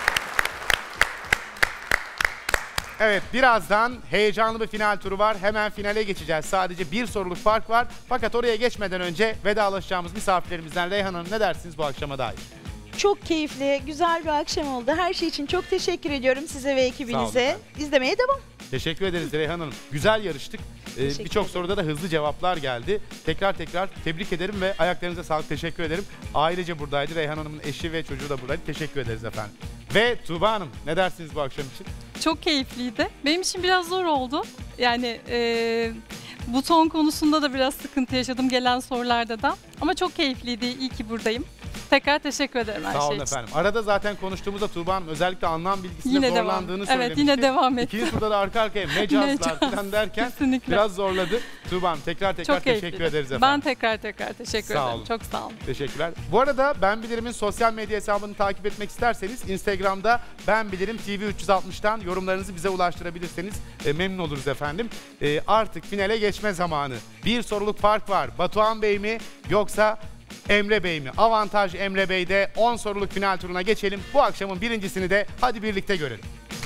Evet, birazdan heyecanlı bir final turu var. Hemen finale geçeceğiz. Sadece bir soruluk fark var. Fakat oraya geçmeden önce vedalaşacağımız misafirlerimizden Reyhan Hanım ne dersiniz bu akşama dair? Çok keyifli, güzel bir akşam oldu. Her şey için çok teşekkür ediyorum size ve ekibinize. efendim. İzlemeye devam. Teşekkür ederiz Reyhan Hanım. Güzel yarıştık. Teşekkür Birçok ederim. soruda da hızlı cevaplar geldi. Tekrar tebrik ederim ve ayaklarınıza sağlık, teşekkür ederim. Ailece buradaydı. Reyhan Hanım'ın eşi ve çocuğu da buradaydı. Teşekkür ederiz efendim. Ve Tuğba Hanım, ne dersiniz bu akşam için? Çok keyifliydi. Benim için biraz zor oldu. Yani buton konusunda da biraz sıkıntı yaşadım gelen sorularda da. Ama çok keyifliydi. İyi ki buradayım. Tekrar teşekkür ederim her Sağ olun şey için. efendim. Arada zaten konuştuğumuzda Tuğba Hanım özellikle anlam bilgisinde Yine devam. zorlandığını Evet, söylemişti. yine devam etti. İkinci turda da arka arkaya mecazlar Mecaz, falan derken kesinlikle. biraz zorladı. Tuğba Hanım tekrar Çok teşekkür keyifliydi. ederiz efendim. Ben tekrar teşekkür Sağ ederim. olun. Çok sağ olun. Teşekkürler. Bu arada Ben Bilir'in sosyal medya hesabını takip etmek isterseniz Instagram'da Ben Bilir'im TV360'tan yorumlarınızı bize ulaştırabilirseniz memnun oluruz efendim. Artık finale geçme zamanı. Bir soruluk fark var. Batuhan Bey mi yoksa Emre Bey mi? Avantaj Emre Bey'de. 10 soruluk final turuna geçelim. Bu akşamın birincisini de hadi birlikte görelim.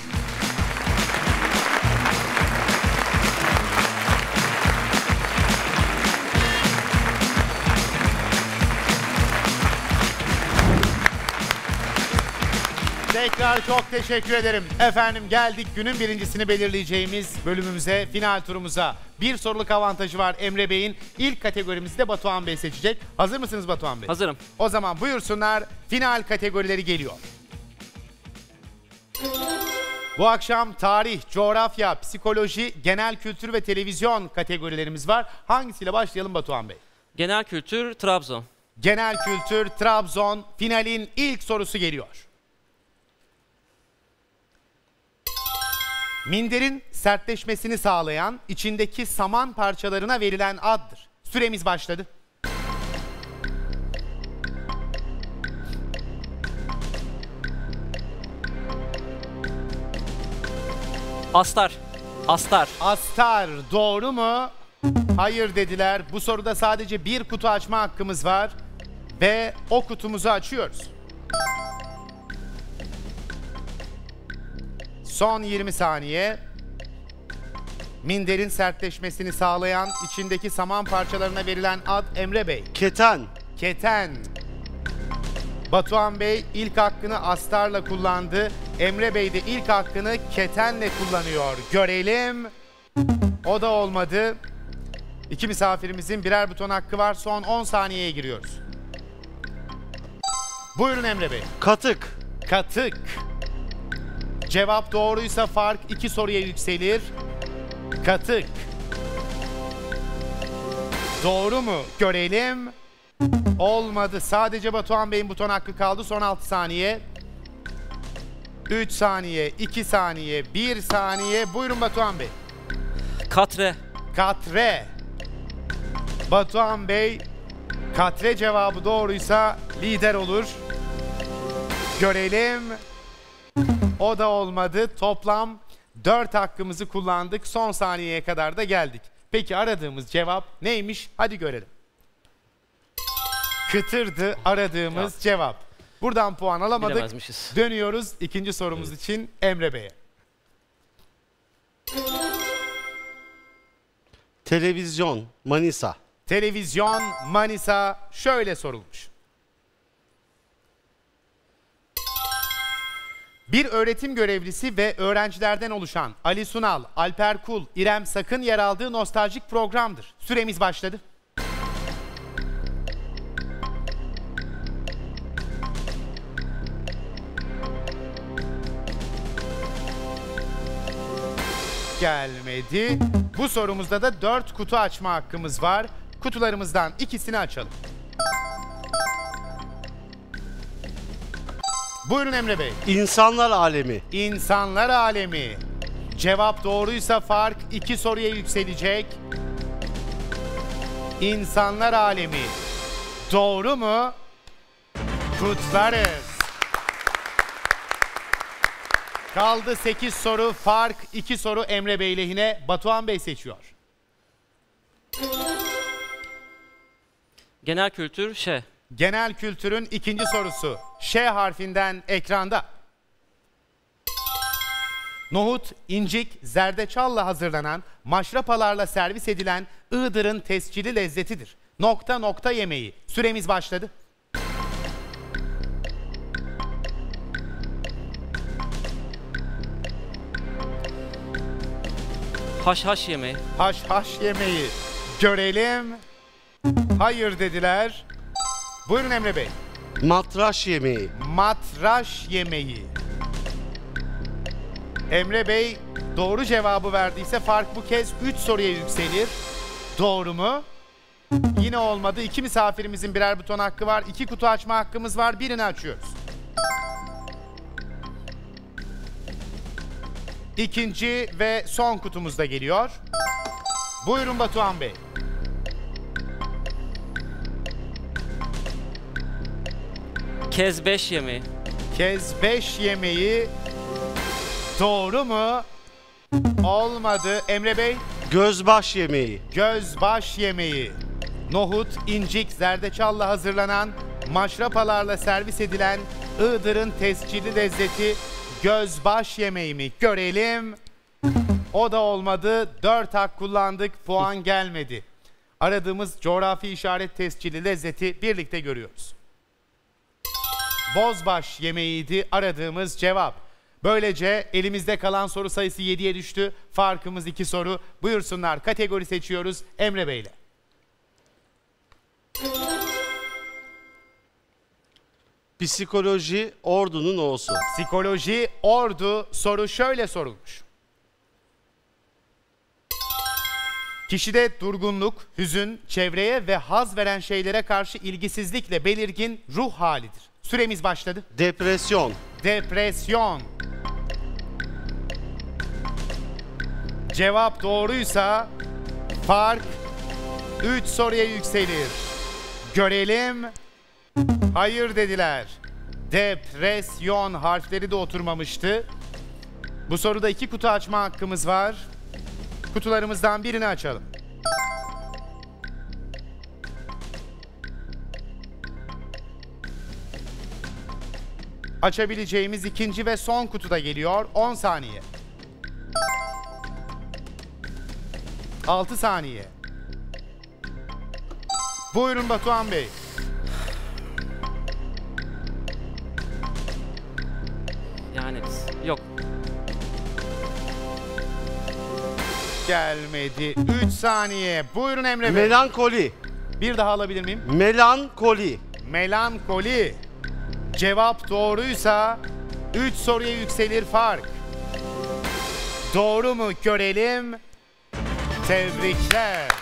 Tekrar çok teşekkür ederim. Efendim geldik günün birincisini belirleyeceğimiz bölümümüze, final turumuza. Bir soruluk avantajı var Emre Bey'in. İlk kategorimizi de Batuhan Bey seçecek. Hazır mısınız Batuhan Bey? Hazırım. O zaman buyursunlar, final kategorileri geliyor. Bu akşam tarih, coğrafya, psikoloji, genel kültür ve televizyon kategorilerimiz var. Hangisiyle başlayalım Batuhan Bey? Genel kültür Trabzon. Genel kültür, Trabzon, finalin ilk sorusu geliyor. Minderin sertleşmesini sağlayan içindeki saman parçalarına verilen addır. Süremiz başladı. Astar. Astar. Astar doğru mu? Hayır dediler. Bu soruda sadece bir kutu açma hakkımız var. Ve o kutumuzu açıyoruz. Son 20 saniye. Minderin sertleşmesini sağlayan içindeki saman parçalarına verilen ad Emre Bey. Keten. Keten. Batuhan Bey ilk hakkını astarla kullandı. Emre Bey de ilk hakkını ketenle kullanıyor. Görelim. O da olmadı. İki misafirimizin birer buton hakkı var. Son 10 saniyeye giriyoruz. Buyurun Emre Bey. Katık. Katık. Cevap doğruysa fark 2 soruya yükselir. Katık. Doğru mu? Görelim. Olmadı. Sadece Batuhan Bey'in buton hakkı kaldı. Son 6 saniye. 3 saniye, 2 saniye, 1 saniye. Buyurun Batuhan Bey. Katre. Katre. Batuhan Bey, katre cevabı doğruysa lider olur. Görelim. O da olmadı. Toplam 4 hakkımızı kullandık. Son saniyeye kadar da geldik. Peki aradığımız cevap neymiş? Hadi görelim. Kıtırdı aradığımız cevap. Buradan puan alamadık. Bilemezmişiz. Dönüyoruz ikinci sorumuz için Emre Bey'e. Televizyon. Manisa. Televizyon Manisa şöyle sorulmuş. Bir öğretim görevlisi ve öğrencilerden oluşan Ali Sunal, Alper Kul, İrem Sakın yer aldığı nostaljik programdır. Süremiz başladı. Gelmedi. Bu sorumuzda da 4 kutu açma hakkımız var. Kutularımızdan ikisini açalım. Buyurun Emre Bey. İnsanlar alemi. İnsanlar alemi. Cevap doğruysa fark 2 soruya yükselecek. İnsanlar alemi. Doğru mu? Kutlarız. Kaldı 8 soru. Fark 2 soru Emre Bey lehine. Batuhan Bey seçiyor. Genel kültür Ş. Genel kültürün ikinci sorusu. Ş harfinden ekranda. Nohut, incik, zerdeçalla hazırlanan, maşrapalarla servis edilen Iğdır'ın tescilli lezzetidir. Nokta nokta yemeği. Süremiz başladı. Haşhaş yemeği. Haşhaş yemeği. Görelim. Hayır dediler. Buyurun Emre Bey. Matraş yemeği. Matraş yemeği. Emre Bey doğru cevabı verdiyse fark bu kez 3 soruya yükselir. Doğru mu? Yine olmadı. 2 misafirimizin birer buton hakkı var. 2 kutu açma hakkımız var. Birini açıyoruz. İkinci ve son kutumuz da geliyor. Buyurun Batuhan Bey. Kezbeş yemeği. Kezbeş yemeği. Doğru mu? Olmadı. Emre Bey. Gözbaş yemeği. Gözbaş yemeği. Nohut, incik, zerdeçalla hazırlanan, maşrapalarla servis edilen Iğdır'ın tescilli lezzeti gözbaş yemeği mi? Görelim. O da olmadı. 4 hak kullandık. Puan gelmedi. Aradığımız coğrafi işaret tescilli lezzeti birlikte görüyoruz. Bozbaş yemeğiydi aradığımız cevap. Böylece elimizde kalan soru sayısı 7'ye düştü. Farkımız 2 soru. Buyursunlar, kategori seçiyoruz Emre Bey'le. Psikoloji ordunun O'su. Psikoloji ordu. Soru şöyle sorulmuş. Kişide durgunluk, hüzün, çevreye ve haz veren şeylere karşı ilgisizlikle belirgin ruh halidir. Süremiz başladı. Depresyon. Depresyon. Cevap doğruysa fark 3 soruya yükselir. Görelim. Hayır dediler. Depresyon harfleri de oturmamıştı. Bu soruda 2 kutu açma hakkımız var. Kutularımızdan birini açalım. Açabileceğimiz ikinci ve son kutuda geliyor. 10 saniye. 6 saniye. Buyurun Batuhan Bey. Yani yok. Gelmedi. 3 saniye. Buyurun Emre Bey. Melankoli. Bir daha alabilir miyim? Melankoli. Melankoli. Cevap doğruysa 3 soruya yükselir fark. Doğru mu görelim? Tebrikler.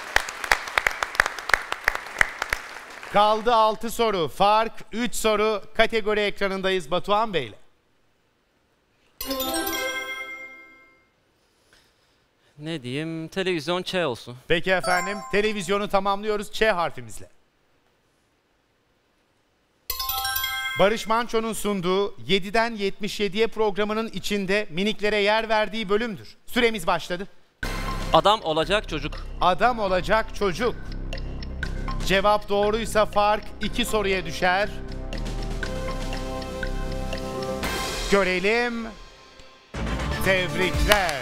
Kaldı 6 soru. Fark 3 soru. Kategori ekranındayız Batuhan Bey'le. Ne diyeyim? Televizyon Ç olsun. Peki efendim. Televizyonu tamamlıyoruz Ç harfimizle. Barış Manço'nun sunduğu 7'den 77'ye programının içinde miniklere yer verdiği bölümdür. Süremiz başladı. Adam olacak çocuk. Adam olacak çocuk. Cevap doğruysa fark 2 soruya düşer. Görelim. Tebrikler.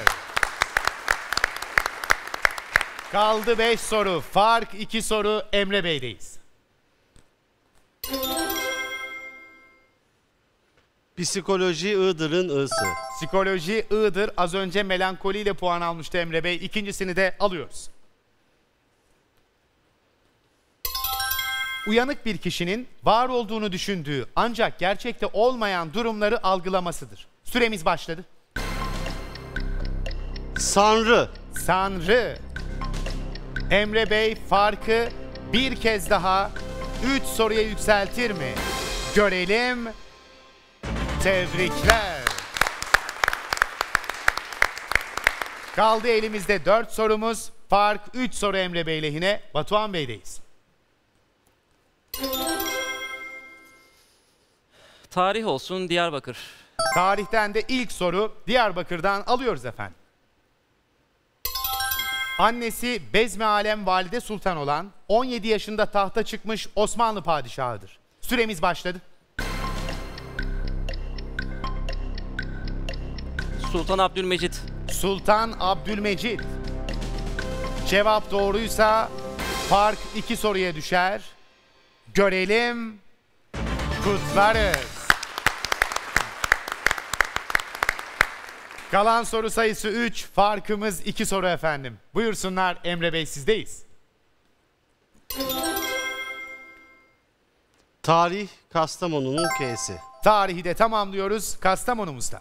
Kaldı 5 soru. Fark 2 soru. Emre Bey'deyiz. Psikoloji Iğdır'ın I'sı. Psikoloji Iğdır. Az önce melankoli ile puan almıştı Emre Bey. İkincisini de alıyoruz. Uyanık bir kişinin var olduğunu düşündüğü ancak gerçekte olmayan durumları algılamasıdır. Süremiz başladı. Sanrı. Sanrı. Emre Bey farkı bir kez daha 3 soruya yükseltir mi? Görelim. Tebrikler. Kaldı elimizde 4 sorumuz. Fark 3 soru Emre Bey lehine. Batuhan Bey'deyiz. Tarih olsun Diyarbakır. Tarihten de ilk soru Diyarbakır'dan alıyoruz efendim. Annesi Bezmi Alem Valide Sultan olan 17 yaşında tahta çıkmış Osmanlı padişahıdır. Süremiz başladı. Sultan Abdülmecit. Sultan Abdülmecit. Cevap doğruysa fark 2 soruya düşer. Görelim. Kutlarız. Kalan soru sayısı 3, farkımız 2 soru efendim. Buyursunlar Emre Bey, sizdeyiz. Tarih Kastamonu'nun K'si. Tarihi de tamamlıyoruz Kastamonu'muzda.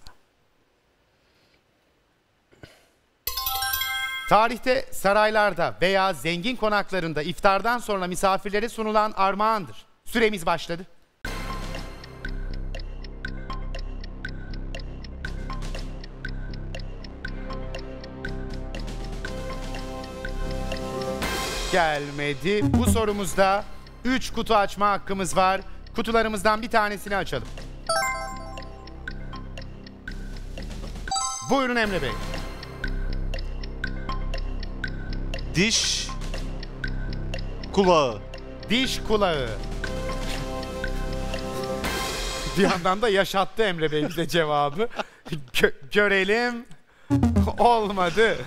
Tarihte saraylarda veya zengin konaklarında iftardan sonra misafirlere sunulan armağandır. Süremiz başladı. Gelmedi. Bu sorumuzda 3 kutu açma hakkımız var. Kutularımızdan bir tanesini açalım. Buyurun Emre Bey. Diş kulağı. Diş kulağı. Bir yandan da yaşattı Emre Bey bize cevabı. Görelim. Olmadı.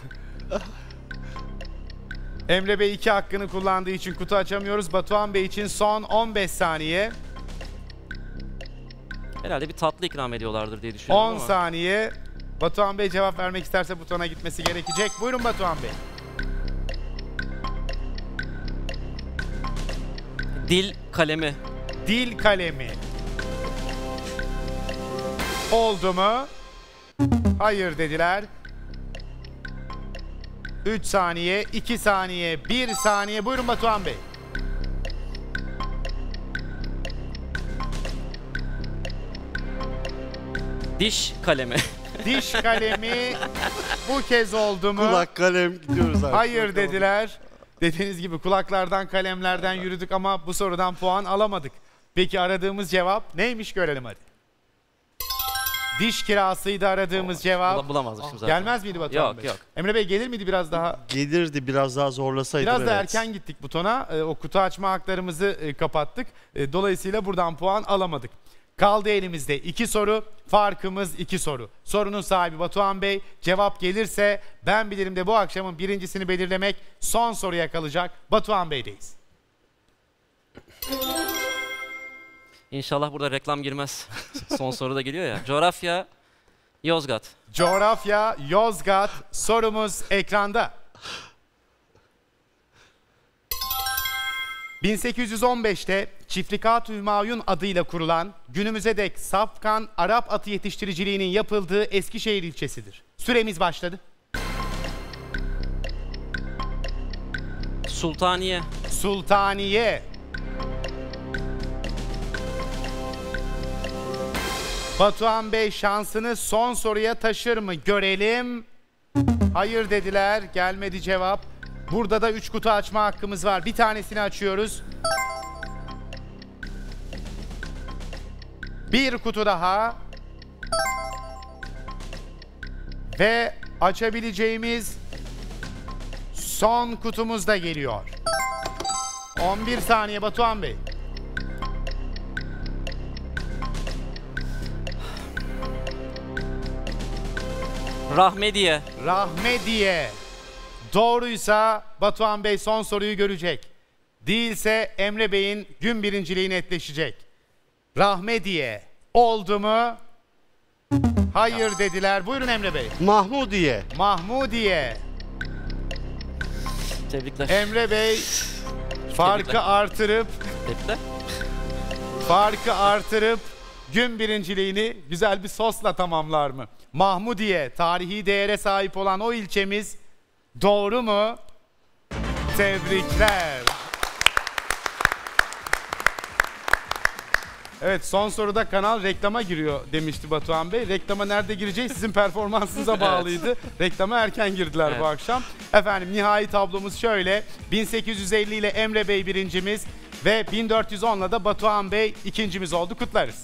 Emre Bey 2 hakkını kullandığı için kutu açamıyoruz. Batuhan Bey için son 15 saniye. Herhalde bir tatlı ikram ediyorlardır diye düşünüyorum 10 ama. saniye. Batuhan Bey cevap vermek isterse butona gitmesi gerekecek. Buyurun Batuhan Bey. Dil kalemi. Dil kalemi. Oldu mu? Hayır dediler. 3 saniye, 2 saniye, 1 saniye. Buyurun Batuhan Bey. Diş kalemi. Diş kalemi bu kez oldu mu? Kulak kalem gidiyoruz artık. Hayır Bakalım. dediler. Dediğiniz gibi kulaklardan, kalemlerden yürüdük ama bu sorudan puan alamadık. Peki aradığımız cevap neymiş görelim hadi. Diş kirasıydı aradığımız cevap. Bulamazmışım zaten. Gelmez miydi Batuhan Yok, Bey? yok. Emre Bey gelir miydi biraz daha? Gelirdi, biraz daha zorlasaydı. Biraz da evet. erken gittik butona. O kutu açma haklarımızı kapattık. Dolayısıyla buradan puan alamadık. Kaldı elimizde 2 soru. Farkımız 2 soru. Sorunun sahibi Batuhan Bey. Cevap gelirse ben bilirim de bu akşamın birincisini belirlemek son soruya kalacak. Batuhan Bey'deyiz. İnşallah burada reklam girmez. Son soru da geliyor ya. Coğrafya, Yozgat. Coğrafya, Yozgat. Sorumuz ekranda. 1815'te Çiftlikat-ı Hümayun adıyla kurulan, günümüze dek safkan Arap atı yetiştiriciliğinin yapıldığı Eskişehir ilçesidir. Süremiz başladı. Sultaniye. Sultaniye. Batuhan Bey şansını son soruya taşır mı? Görelim. Hayır dediler. Gelmedi cevap. Burada da 3 kutu açma hakkımız var. Bir tanesini açıyoruz. Bir kutu daha. Ve açabileceğimiz son kutumuz da geliyor. 11 saniye Batuhan Bey. Rahmediye. Rahmediye. Doğruysa Batuhan Bey son soruyu görecek. Değilse Emre Bey'in gün birinciliği netleşecek. Rahmediye. Oldu mu? Hayır dediler. Buyurun Emre Bey. Mahmudiye. Mahmudiye. Tebrikler. Emre Bey farkı Tebrikler. artırıp gün birinciliğini güzel bir sosla tamamlar mı? Mahmudiye, tarihi değere sahip olan o ilçemiz, doğru mu? Tebrikler. Evet, son soruda kanal reklama giriyor demişti Batuhan Bey. Reklama nerede gireceği sizin performansınıza bağlıydı. Reklama erken girdiler bu akşam. Efendim nihai tablomuz şöyle. 1850 ile Emre Bey birincimiz ve 1410 ile de Batuhan Bey ikincimiz oldu. Kutlarız.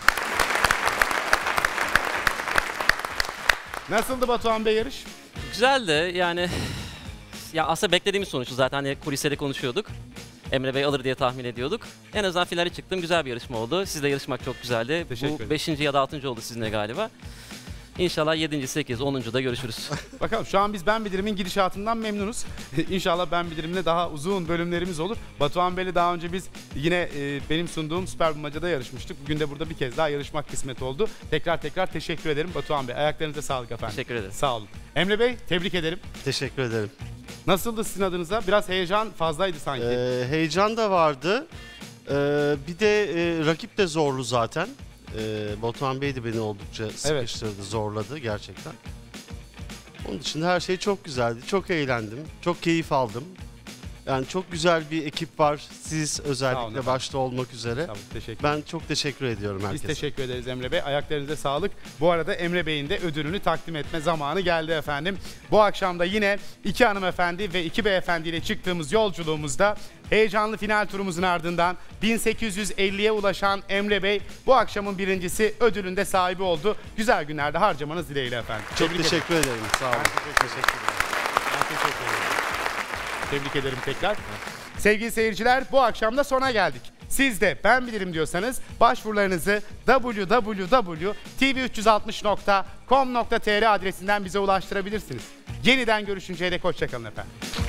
Nasıldı Batuhan Bey yarış? Güzeldi yani. Ya aslında beklediğimiz sonuçtu zaten. Hani kuliste de konuşuyorduk. Emre Bey alır diye tahmin ediyorduk. En azından finale çıktım. Güzel bir yarışma oldu. Sizle yarışmak çok güzeldi. Teşekkür Bu ederim. 5. ya da 6. oldu sizinle galiba. İnşallah 7. 8. 10. da görüşürüz. Bakalım şu an biz Ben Bilirim'in gidişatından memnunuz. İnşallah Ben Bilirim'le daha uzun bölümlerimiz olur. Batuhan Bey'le daha önce biz yine benim sunduğum Süper Bulmaca'da yarışmıştık. Bugün de burada bir kez daha yarışmak kısmet oldu. Tekrar teşekkür ederim Batuhan Bey. Ayaklarınıza sağlık efendim. Teşekkür ederim. Sağ olun. Emre Bey tebrik ederim. Teşekkür ederim. Nasıldı sizin adınıza? Biraz heyecan fazlaydı sanki. Heyecan da vardı. Bir de rakip de zorlu zaten. Batuhan Bey de beni oldukça sıkıştırdı, zorladı gerçekten. Onun dışında her şey çok güzeldi. Çok eğlendim. Çok keyif aldım. Yani çok güzel bir ekip var. Siz özellikle başta olmak üzere. Tamam, Ben çok teşekkür ediyorum herkese. Biz teşekkür ederiz Emre Bey. Ayaklarınıza sağlık. Bu arada Emre Bey'in de ödülünü takdim etme zamanı geldi efendim. Bu akşam da yine 2 hanımefendi ve 2 beyefendi ile çıktığımız yolculuğumuzda heyecanlı final turumuzun ardından 1850'ye ulaşan Emre Bey bu akşamın birincisi, ödülünde sahibi oldu. Güzel günlerde harcamanız dileğiyle efendim. Çok teşekkür ederim. Sağ olun. Teşekkür ederim. Tebrik ederim tekrar. Sevgili seyirciler, bu akşam da sona geldik. Siz de Ben Bilirim diyorsanız başvurularınızı www.tv360.com.tr adresinden bize ulaştırabilirsiniz. Yeniden görüşünceye dek hoşçakalın efendim.